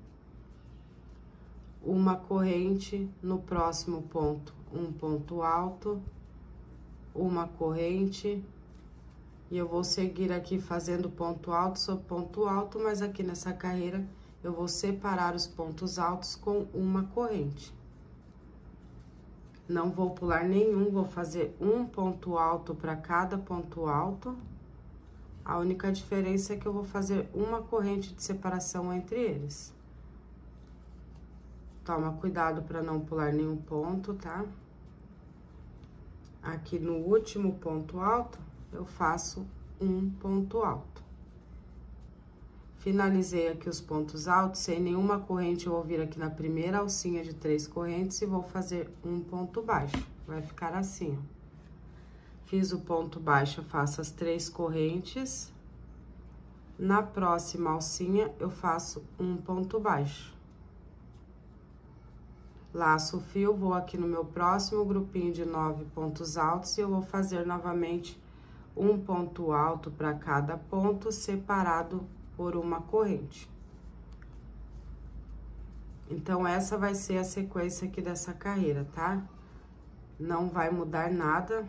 uma corrente, no próximo ponto, um ponto alto, uma corrente, e eu vou seguir aqui fazendo ponto alto sobre ponto alto, mas aqui nessa carreira eu vou separar os pontos altos com uma corrente. Não vou pular nenhum, vou fazer um ponto alto para cada ponto alto. A única diferença é que eu vou fazer uma corrente de separação entre eles. Toma cuidado para não pular nenhum ponto, tá? Aqui no último ponto alto, eu faço um ponto alto. Finalizei aqui os pontos altos, sem nenhuma corrente, eu vou vir aqui na primeira alcinha de três correntes e vou fazer um ponto baixo. Vai ficar assim, ó. Fiz o ponto baixo, eu faço as três correntes. Na próxima alcinha, eu faço um ponto baixo. Laço o fio, vou aqui no meu próximo grupinho de nove pontos altos e eu vou fazer novamente um ponto alto para cada ponto, separado por uma corrente. Então, essa vai ser a sequência aqui dessa carreira, tá? Não vai mudar nada.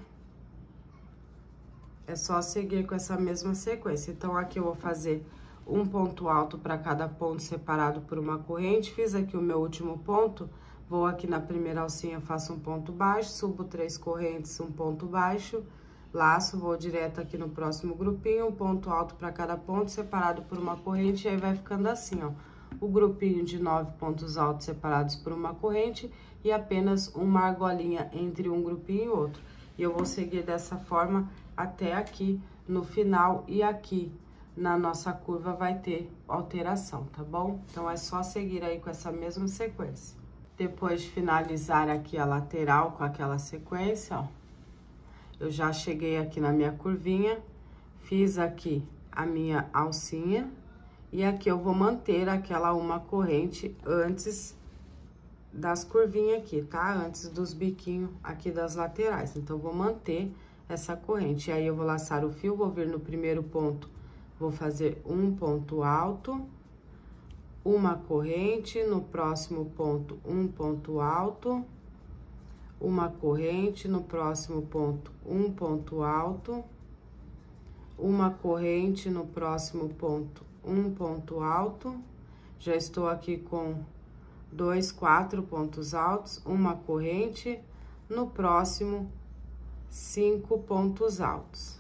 É só seguir com essa mesma sequência. Então, aqui eu vou fazer um ponto alto para cada ponto, separado por uma corrente. Fiz aqui o meu último ponto, vou aqui na primeira alcinha, faço um ponto baixo, subo três correntes, um ponto baixo, laço, vou direto aqui no próximo grupinho, um ponto alto para cada ponto, separado por uma corrente, e aí vai ficando assim, ó. o grupinho de nove pontos altos separados por uma corrente e apenas uma argolinha entre um grupinho e outro. E eu vou seguir dessa forma até aqui no final, e aqui na nossa curva vai ter alteração, tá bom? Então, é só seguir aí com essa mesma sequência. Depois de finalizar aqui a lateral com aquela sequência, ó, eu já cheguei aqui na minha curvinha, fiz aqui a minha alcinha, e aqui eu vou manter aquela uma corrente antes das curvinhas aqui, tá? Antes dos biquinhos aqui das laterais. Então, vou manter essa corrente. E aí, eu vou laçar o fio, vou vir no primeiro ponto, vou fazer um ponto alto, uma corrente, no próximo ponto, um ponto alto, uma corrente, no próximo ponto, um ponto alto, uma corrente, no próximo ponto, um ponto alto. Já estou aqui com dois, quatro pontos altos, uma corrente, no próximo, cinco pontos altos.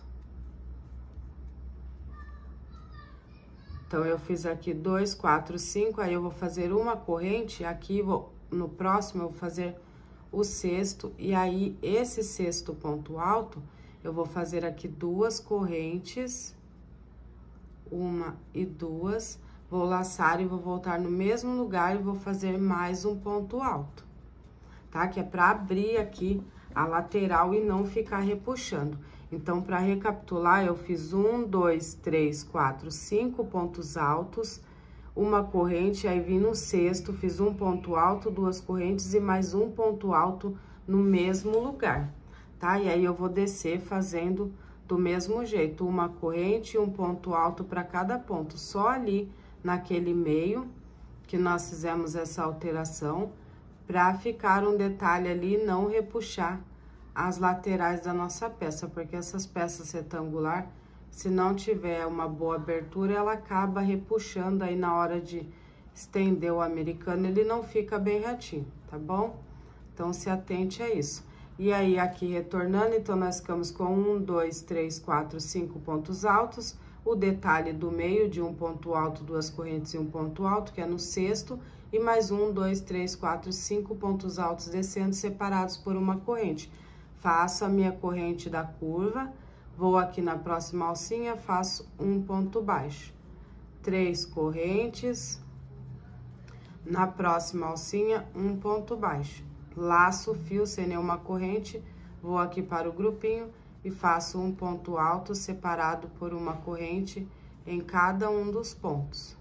Então, eu fiz aqui dois, quatro, cinco, aí eu vou fazer uma corrente, aqui vou, no próximo eu vou fazer o sexto, e aí esse sexto ponto alto, eu vou fazer aqui duas correntes, uma e duas, vou laçar e vou voltar no mesmo lugar e vou fazer mais um ponto alto, tá? Que é pra abrir aqui a lateral e não ficar repuxando. Então, para recapitular, eu fiz um, dois, três, quatro, cinco pontos altos, uma corrente, aí vim no sexto, fiz um ponto alto, duas correntes e mais um ponto alto no mesmo lugar, tá? E aí, eu vou descer fazendo do mesmo jeito, uma corrente e um ponto alto para cada ponto, só ali naquele meio que nós fizemos essa alteração, para ficar um detalhe ali e não repuxar as laterais da nossa peça, porque essas peças retangular, se não tiver uma boa abertura, ela acaba repuxando aí na hora de estender o americano, ele não fica bem retinho, tá bom? Então, se atente a isso. E aí, aqui retornando, então, nós ficamos com um, dois, três, quatro, cinco pontos altos, o detalhe do meio de um ponto alto, duas correntes e um ponto alto, que é no sexto, e mais um, dois, três, quatro, cinco pontos altos descendo, separados por uma corrente. Faço a minha corrente da curva, vou aqui na próxima alcinha, faço um ponto baixo. Três correntes, na próxima alcinha, um ponto baixo. Laço o fio sem nenhuma corrente, vou aqui para o grupinho e faço um ponto alto separado por uma corrente em cada um dos pontos.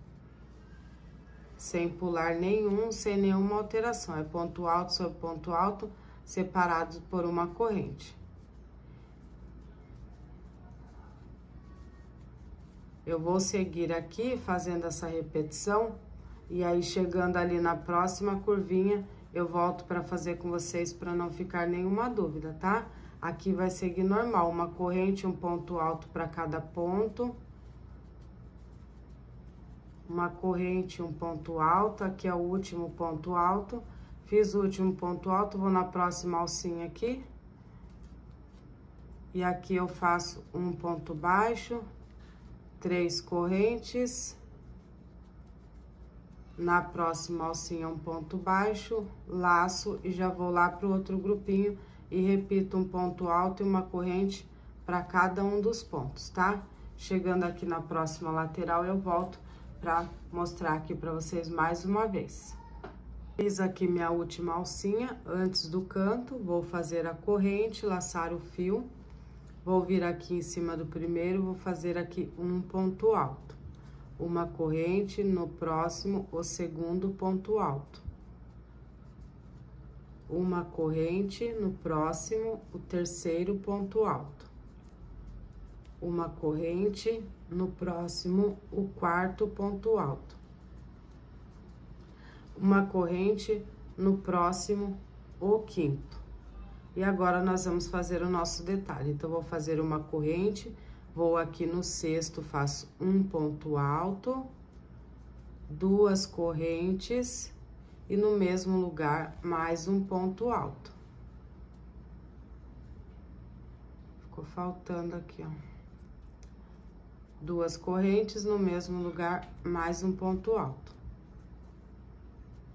Sem pular nenhum, sem nenhuma alteração, é ponto alto sobre ponto alto, separados por uma corrente. Eu vou seguir aqui fazendo essa repetição, e aí chegando ali na próxima curvinha, eu volto para fazer com vocês para não ficar nenhuma dúvida, tá? Aqui vai seguir normal, uma corrente, um ponto alto para cada ponto. Uma corrente, um ponto alto, aqui é o último ponto alto. Fiz o último ponto alto, vou na próxima alcinha aqui. E aqui eu faço um ponto baixo, três correntes. Na próxima alcinha, um ponto baixo, laço e já vou lá pro outro grupinho e repito um ponto alto e uma corrente para cada um dos pontos, tá? Chegando aqui na próxima lateral, eu volto para mostrar aqui para vocês mais uma vez. Fiz aqui minha última alcinha, antes do canto, vou fazer a corrente, laçar o fio, vou vir aqui em cima do primeiro, vou fazer aqui um ponto alto. Uma corrente, no próximo, o segundo ponto alto. Uma corrente, no próximo, o terceiro ponto alto. Uma corrente, no próximo, o quarto ponto alto. Uma corrente, no próximo, o quinto. E agora, nós vamos fazer o nosso detalhe. Então, vou fazer uma corrente, vou aqui no sexto, faço um ponto alto, duas correntes, e no mesmo lugar, mais um ponto alto. Ficou faltando aqui, ó. Duas correntes, no mesmo lugar, mais um ponto alto.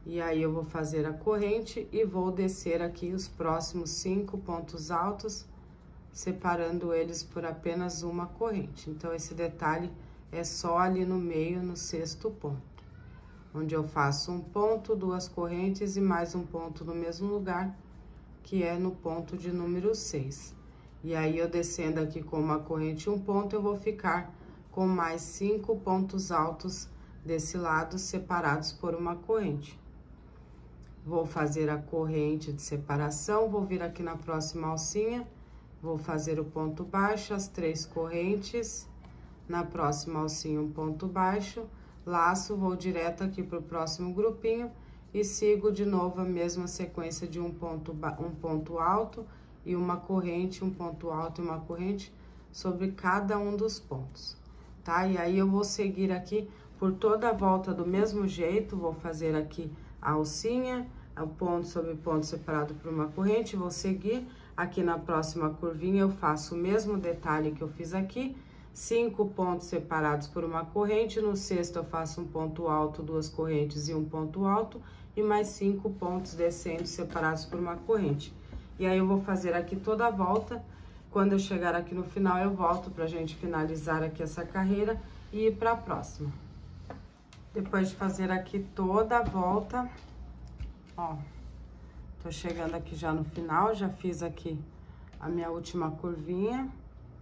E aí, eu vou fazer a corrente e vou descer aqui os próximos cinco pontos altos, separando eles por apenas uma corrente. Então, esse detalhe é só ali no meio, no sexto ponto, onde eu faço um ponto, duas correntes e mais um ponto no mesmo lugar, que é no ponto de número seis. E aí, eu descendo aqui com uma corrente e um ponto, eu vou ficar com mais cinco pontos altos desse lado, separados por uma corrente. Vou fazer a corrente de separação, vou vir aqui na próxima alcinha, vou fazer o ponto baixo, as três correntes, na próxima alcinha um ponto baixo, laço, vou direto aqui pro próximo grupinho e sigo de novo a mesma sequência de um ponto, um ponto alto e uma corrente, um ponto alto e uma corrente sobre cada um dos pontos, tá? E aí, eu vou seguir aqui por toda a volta do mesmo jeito, vou fazer aqui a alcinha, o ponto sobre ponto separado por uma corrente, vou seguir. Aqui na próxima curvinha, eu faço o mesmo detalhe que eu fiz aqui, cinco pontos separados por uma corrente, no sexto eu faço um ponto alto, duas correntes e um ponto alto, e mais cinco pontos descendo separados por uma corrente. E aí, eu vou fazer aqui toda a volta, quando eu chegar aqui no final, eu volto pra gente finalizar aqui essa carreira e ir pra próxima. Depois de fazer aqui toda a volta, ó, tô chegando aqui já no final, já fiz aqui a minha última curvinha.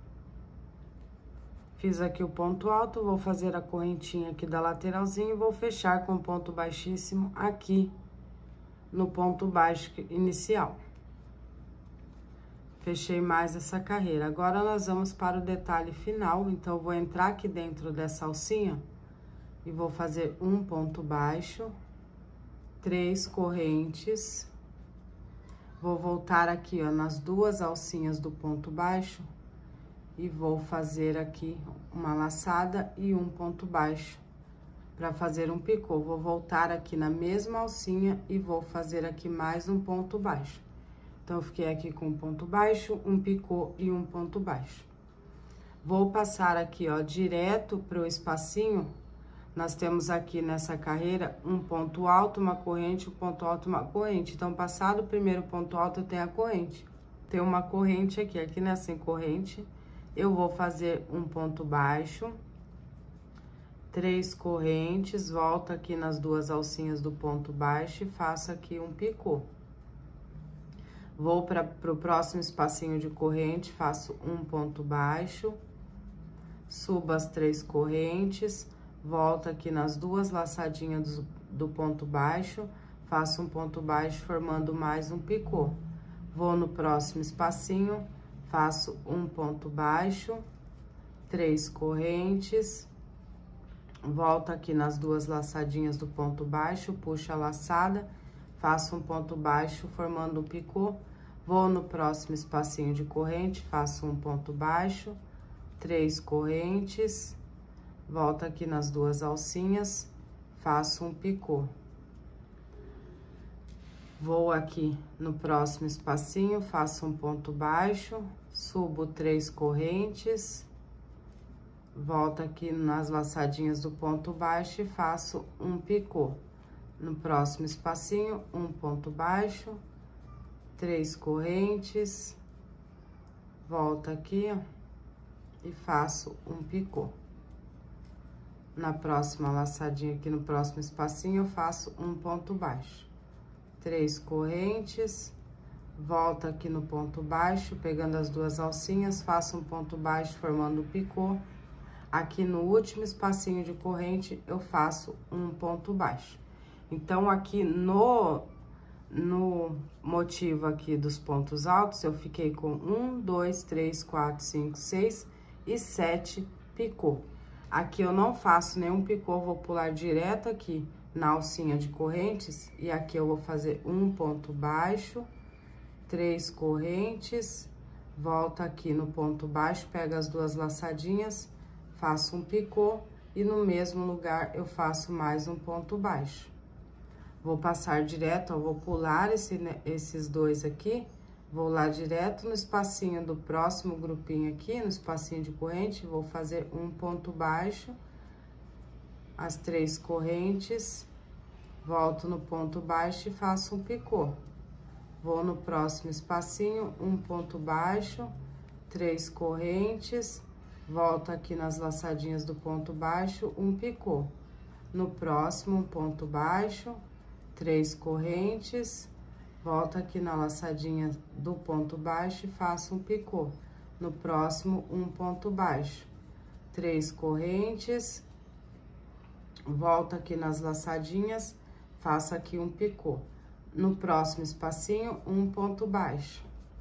Fiz aqui o ponto alto, vou fazer a correntinha aqui da lateralzinha e vou fechar com ponto baixíssimo aqui no ponto baixo inicial. Fechei mais essa carreira. Agora, nós vamos para o detalhe final, então, eu vou entrar aqui dentro dessa alcinha e vou fazer um ponto baixo, três correntes, vou voltar aqui, ó, nas duas alcinhas do ponto baixo e vou fazer aqui uma laçada e um ponto baixo para fazer um picô. Vou voltar aqui na mesma alcinha e vou fazer aqui mais um ponto baixo. Então, eu fiquei aqui com um ponto baixo, um picô e um ponto baixo. Vou passar aqui, ó, direto pro espacinho. Nós temos aqui nessa carreira um ponto alto, uma corrente, um ponto alto, uma corrente. Então, passado o primeiro ponto alto, eu tenho a corrente. Tem uma corrente aqui, aqui nessa corrente, eu vou fazer um ponto baixo, três correntes, volto aqui nas duas alcinhas do ponto baixo e faço aqui um picô. Vou para pro próximo espacinho de corrente, faço um ponto baixo, subo as três correntes, volto aqui nas duas laçadinhas do, do ponto baixo, faço um ponto baixo formando mais um picô. Vou no próximo espacinho, faço um ponto baixo, três correntes, volto aqui nas duas laçadinhas do ponto baixo, puxo a laçada, faço um ponto baixo formando um picô. Vou no próximo espacinho de corrente, faço um ponto baixo, três correntes, volto aqui nas duas alcinhas, faço um picô. Vou aqui no próximo espacinho, faço um ponto baixo, subo três correntes, volto aqui nas laçadinhas do ponto baixo e faço um picô. No próximo espacinho, um ponto baixo, três correntes, volto aqui, ó, e faço um picô. Na próxima laçadinha aqui no próximo espacinho, eu faço um ponto baixo, três correntes, volto aqui no ponto baixo, pegando as duas alcinhas, faço um ponto baixo formando um picô. Aqui no último espacinho de corrente, eu faço um ponto baixo. Então, aqui no, no motivo aqui dos pontos altos, eu fiquei com um, dois, três, quatro, cinco, seis e sete picô. Aqui eu não faço nenhum picô, vou pular direto aqui na alcinha de correntes e aqui eu vou fazer um ponto baixo, três correntes, volto aqui no ponto baixo, pego as duas laçadinhas, faço um picô e no mesmo lugar eu faço mais um ponto baixo. Vou passar direto, ó, vou pular esse, esses dois aqui, vou lá direto no espacinho do próximo grupinho aqui, no espacinho de corrente, vou fazer um ponto baixo, as três correntes, volto no ponto baixo e faço um picô. Vou no próximo espacinho, um ponto baixo, três correntes, volto aqui nas laçadinhas do ponto baixo, um picô. No próximo, um ponto baixo, três correntes, volto aqui na laçadinha do ponto baixo e faço um picô. No próximo, um ponto baixo, três correntes, volto aqui nas laçadinhas, faço aqui um picô. No próximo espacinho, um ponto baixo,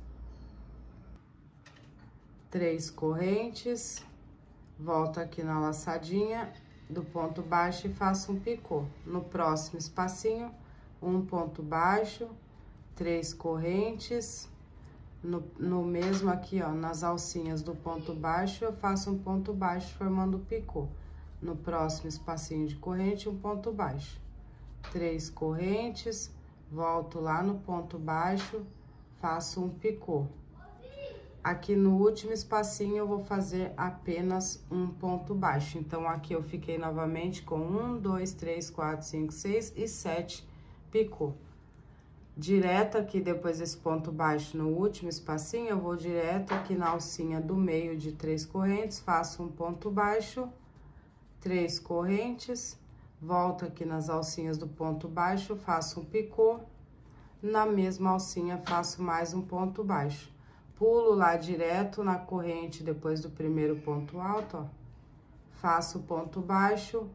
três correntes, volto aqui na laçadinha do ponto baixo e faço um picô. No próximo espacinho, um ponto baixo, três correntes, no, no mesmo aqui, ó, nas alcinhas do ponto baixo, eu faço um ponto baixo formando picô. No próximo espacinho de corrente, um ponto baixo, três correntes, volto lá no ponto baixo, faço um picô. Aqui no último espacinho eu vou fazer apenas um ponto baixo. Então, aqui eu fiquei novamente com um, dois, três, quatro, cinco, seis e sete picô. Direto aqui, depois desse ponto baixo no último espacinho, eu vou direto aqui na alcinha do meio de três correntes, faço um ponto baixo, três correntes, volto aqui nas alcinhas do ponto baixo, faço um picô, na mesma alcinha faço mais um ponto baixo. Pulo lá direto na corrente depois do primeiro ponto alto, ó, faço ponto baixo,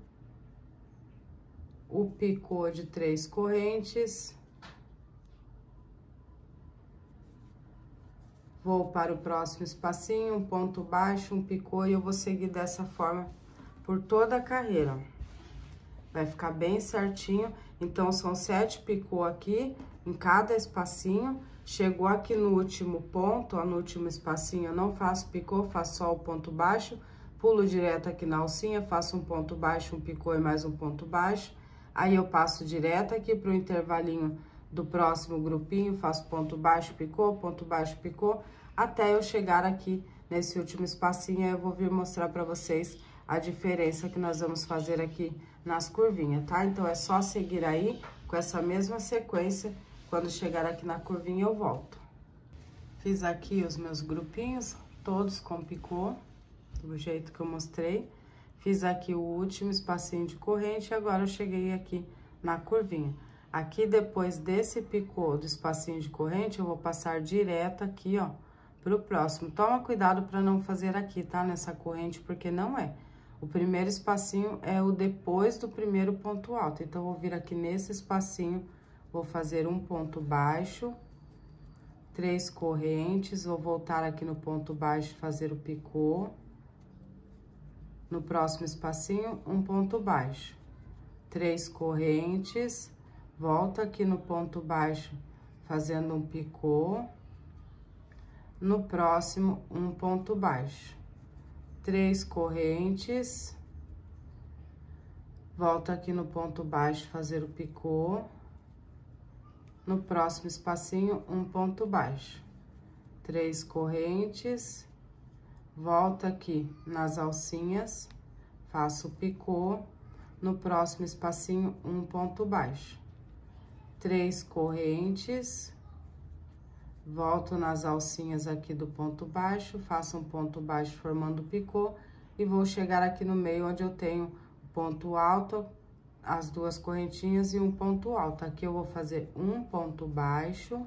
o picô de três correntes, vou para o próximo espacinho, um ponto baixo, um picô, e eu vou seguir dessa forma por toda a carreira. Vai ficar bem certinho. Então, são sete picô aqui em cada espacinho. Chegou aqui no último ponto, ó, no último espacinho, eu não faço picô, faço só o ponto baixo, pulo direto aqui na alcinha, faço um ponto baixo, um picô e mais um ponto baixo. Aí, eu passo direto aqui pro intervalinho do próximo grupinho, faço ponto baixo, picô, ponto baixo, picô, até eu chegar aqui nesse último espacinho. Aí eu vou vir mostrar pra vocês a diferença que nós vamos fazer aqui nas curvinhas, tá? Então, é só seguir aí com essa mesma sequência. Quando chegar aqui na curvinha, eu volto. Fiz aqui os meus grupinhos, todos com picô, do jeito que eu mostrei. Fiz aqui o último espacinho de corrente e agora eu cheguei aqui na curvinha. Aqui, depois desse picô do espacinho de corrente, eu vou passar direto aqui, ó, pro próximo. Toma cuidado pra não fazer aqui, tá? Nessa corrente, porque não é. O primeiro espacinho é o depois do primeiro ponto alto. Então, eu vou vir aqui nesse espacinho, vou fazer um ponto baixo, três correntes, vou voltar aqui no ponto baixo, fazer o picô. No próximo espacinho, um ponto baixo, três correntes, volto aqui no ponto baixo, fazendo um picô. No próximo, um ponto baixo, três correntes, volto aqui no ponto baixo, fazer o picô. No próximo espacinho, um ponto baixo, três correntes, volto aqui nas alcinhas, faço o picô. No próximo espacinho, um ponto baixo, três correntes, volto nas alcinhas aqui do ponto baixo, faço um ponto baixo formando picô e vou chegar aqui no meio onde eu tenho o ponto alto, as duas correntinhas e um ponto alto. Aqui eu vou fazer um ponto baixo,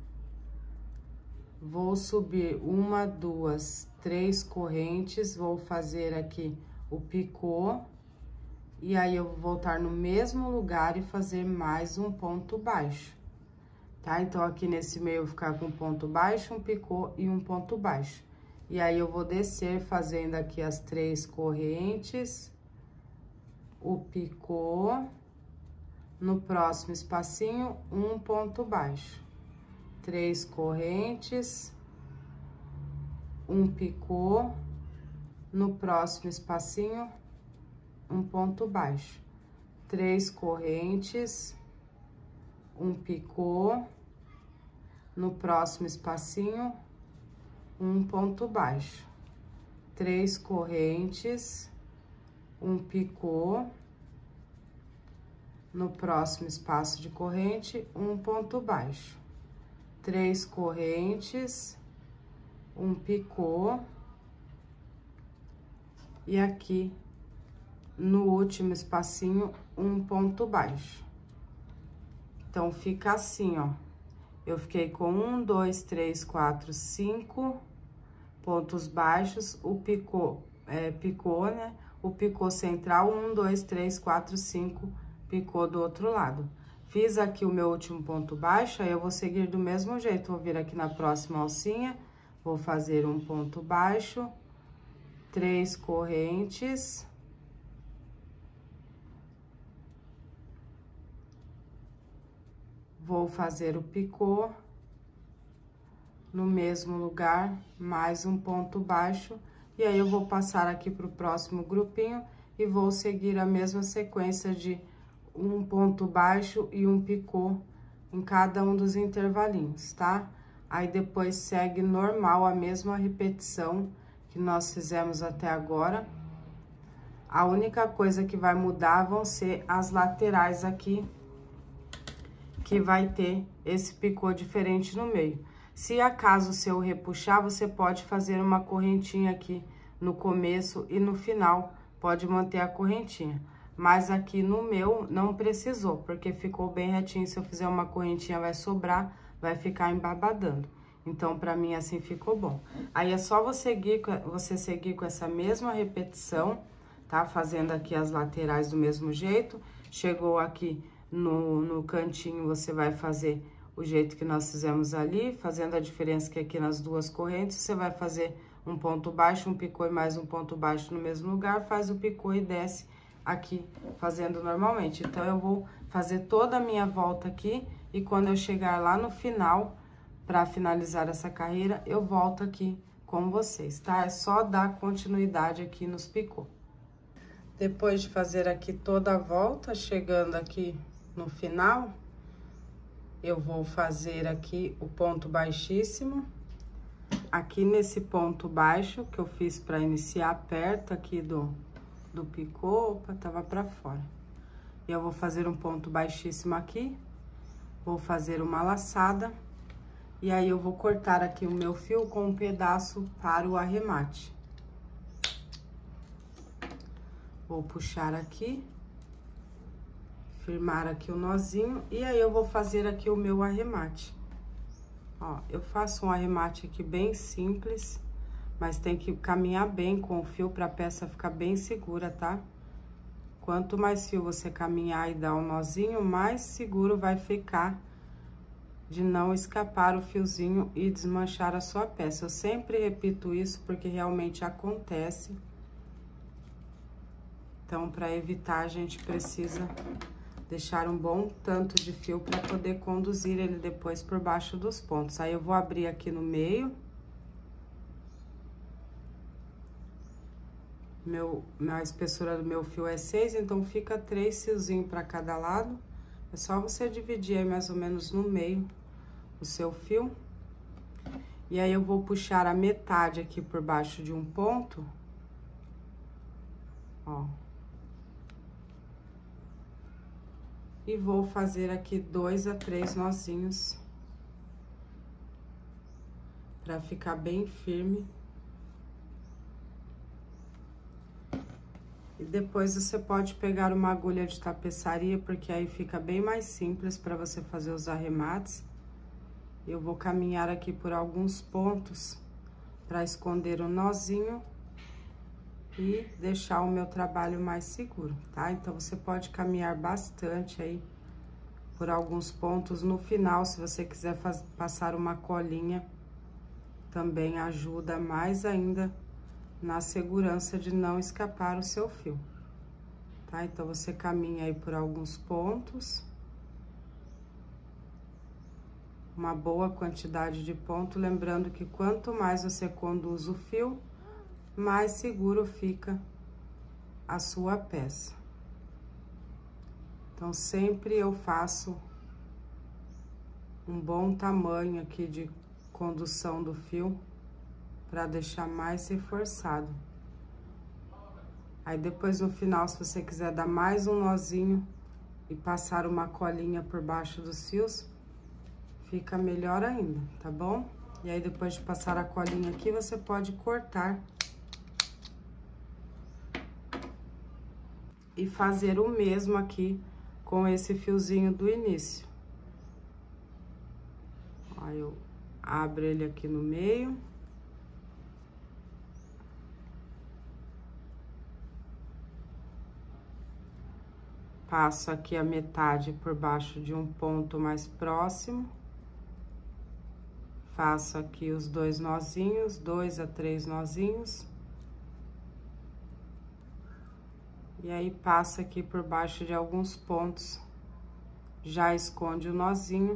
vou subir uma, duas, três correntes, vou fazer aqui o picô, e aí eu vou voltar no mesmo lugar e fazer mais um ponto baixo, tá? Então, aqui nesse meio eu vou ficar com um ponto baixo, um picô e um ponto baixo. E aí, eu vou descer fazendo aqui as três correntes, o picô, no próximo espacinho, um ponto baixo, três correntes, um picô, no próximo espacinho, um ponto baixo, três correntes, um picô, no próximo espacinho, um ponto baixo, três correntes, um picô, no próximo espaço de corrente, um ponto baixo, três correntes, um picô, e aqui no último espacinho, um ponto baixo. Então, fica assim, ó. Eu fiquei com um, dois, três, quatro, cinco pontos baixos, o picô, é, picô, né? O picô central, um, dois, três, quatro, cinco, picô do outro lado. Fiz aqui o meu último ponto baixo, aí eu vou seguir do mesmo jeito. Vou vir aqui na próxima alcinha, vou fazer um ponto baixo, três correntes. Vou fazer o picô no mesmo lugar, mais um ponto baixo, e aí eu vou passar aqui pro próximo grupinho e vou seguir a mesma sequência de um ponto baixo e um picô em cada um dos intervalinhos, tá? Aí depois segue normal a mesma repetição que nós fizemos até agora. A única coisa que vai mudar vão ser as laterais aqui, que vai ter esse picô diferente no meio. Se acaso o seu repuxar, você pode fazer uma correntinha aqui no começo e no final, pode manter a correntinha. Mas aqui no meu não precisou, porque ficou bem retinho. Se eu fizer uma correntinha, vai sobrar, vai ficar embabadando. Então, pra mim, assim ficou bom. Aí é só você seguir, você seguir com essa mesma repetição, tá? Fazendo aqui as laterais do mesmo jeito. Chegou aqui no, no cantinho, você vai fazer o jeito que nós fizemos ali, fazendo a diferença que aqui nas duas correntes, você vai fazer um ponto baixo, um picô e mais um ponto baixo no mesmo lugar, faz o picô e desce aqui, fazendo normalmente. Então, eu vou fazer toda a minha volta aqui, e quando eu chegar lá no final, para finalizar essa carreira, eu volto aqui com vocês, tá? É só dar continuidade aqui nos picô. Depois de fazer aqui toda a volta, chegando aqui no final, eu vou fazer aqui o ponto baixíssimo. Aqui nesse ponto baixo que eu fiz para iniciar perto aqui do, do picô, opa, tava pra fora. E eu vou fazer um ponto baixíssimo aqui, vou fazer uma laçada, e aí eu vou cortar aqui o meu fio com um pedaço para o arremate. Vou puxar aqui, firmar aqui o nozinho, e aí eu vou fazer aqui o meu arremate. Ó, eu faço um arremate aqui bem simples, mas tem que caminhar bem com o fio pra peça ficar bem segura, tá? Quanto mais fio você caminhar e dar um nozinho, mais seguro vai ficar de não escapar o fiozinho e desmanchar a sua peça. Eu sempre repito isso porque realmente acontece. Então, para evitar, a gente precisa deixar um bom tanto de fio para poder conduzir ele depois por baixo dos pontos. Aí, eu vou abrir aqui no meio. Meu, a espessura do meu fio é seis, então fica três fiozinhos para cada lado. É só você dividir aí mais ou menos no meio o seu fio. E aí, eu vou puxar a metade aqui por baixo de um ponto. Ó. E vou fazer aqui dois a três nozinhos pra ficar bem firme. E depois você pode pegar uma agulha de tapeçaria, porque aí fica bem mais simples para você fazer os arremates. Eu vou caminhar aqui por alguns pontos para esconder o nozinho e deixar o meu trabalho mais seguro, tá? Então, você pode caminhar bastante aí por alguns pontos. No final, se você quiser faz, passar uma colinha, também ajuda mais ainda na segurança de não escapar o seu fio, tá? Então, você caminha aí por alguns pontos. Uma boa quantidade de ponto, lembrando que quanto mais você conduz o fio, mais seguro fica a sua peça. Então, sempre eu faço um bom tamanho aqui de condução do fio, para deixar mais reforçado. Aí, depois, no final, se você quiser dar mais um nozinho, e passar uma colinha por baixo dos fios, fica melhor ainda, tá bom? E aí, depois de passar a colinha aqui, você pode cortar e fazer o mesmo aqui com esse fiozinho do início. Aí, eu abro ele aqui no meio. Passo aqui a metade por baixo de um ponto mais próximo. Faço aqui os dois nozinhos, dois a três nozinhos. E aí, passo aqui por baixo de alguns pontos. Já esconde o nozinho.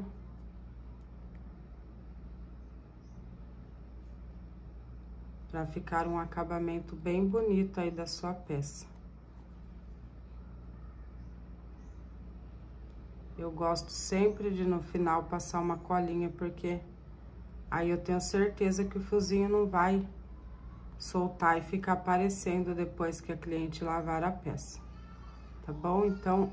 Pra ficar um acabamento bem bonito aí da sua peça. Eu gosto sempre de, no final, passar uma colinha, porque aí eu tenho certeza que o fiozinho não vai soltar e ficar aparecendo depois que a cliente lavar a peça, tá bom? Então,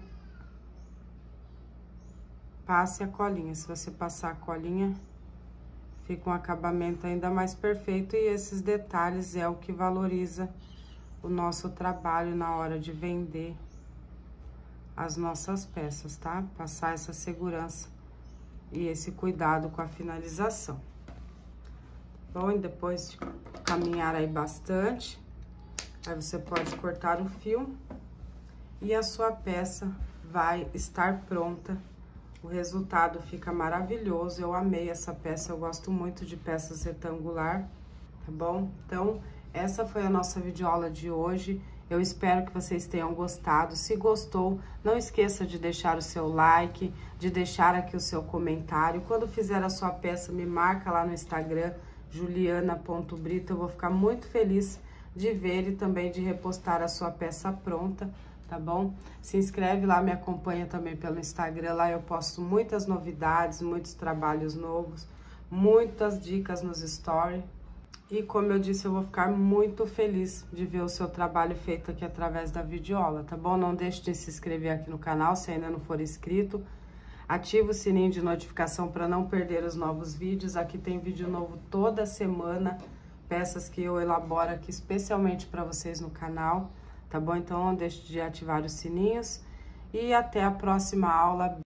passe a colinha. Se você passar a colinha, fica um acabamento ainda mais perfeito, e esses detalhes é o que valoriza o nosso trabalho na hora de vender as nossas peças, tá? Passar essa segurança e esse cuidado com a finalização. Bom, e depois de caminhar aí bastante, aí você pode cortar o fio e a sua peça vai estar pronta. O resultado fica maravilhoso. Eu amei essa peça, eu gosto muito de peças retangular, tá bom? Então, essa foi a nossa videoaula de hoje. Eu espero que vocês tenham gostado. Se gostou, não esqueça de deixar o seu like, de deixar aqui o seu comentário. Quando fizer a sua peça, me marca lá no Instagram, juliana ponto brito. Eu vou ficar muito feliz de ver e também de repostar a sua peça pronta, tá bom? Se inscreve lá, me acompanha também pelo Instagram. Lá eu posto muitas novidades, muitos trabalhos novos, muitas dicas nos stories. E como eu disse, eu vou ficar muito feliz de ver o seu trabalho feito aqui através da videoaula, tá bom? Não deixe de se inscrever aqui no canal, se ainda não for inscrito. Ativa o sininho de notificação para não perder os novos vídeos. Aqui tem vídeo novo toda semana, peças que eu elaboro aqui especialmente para vocês no canal, tá bom? Então, não deixe de ativar os sininhos. E até a próxima aula.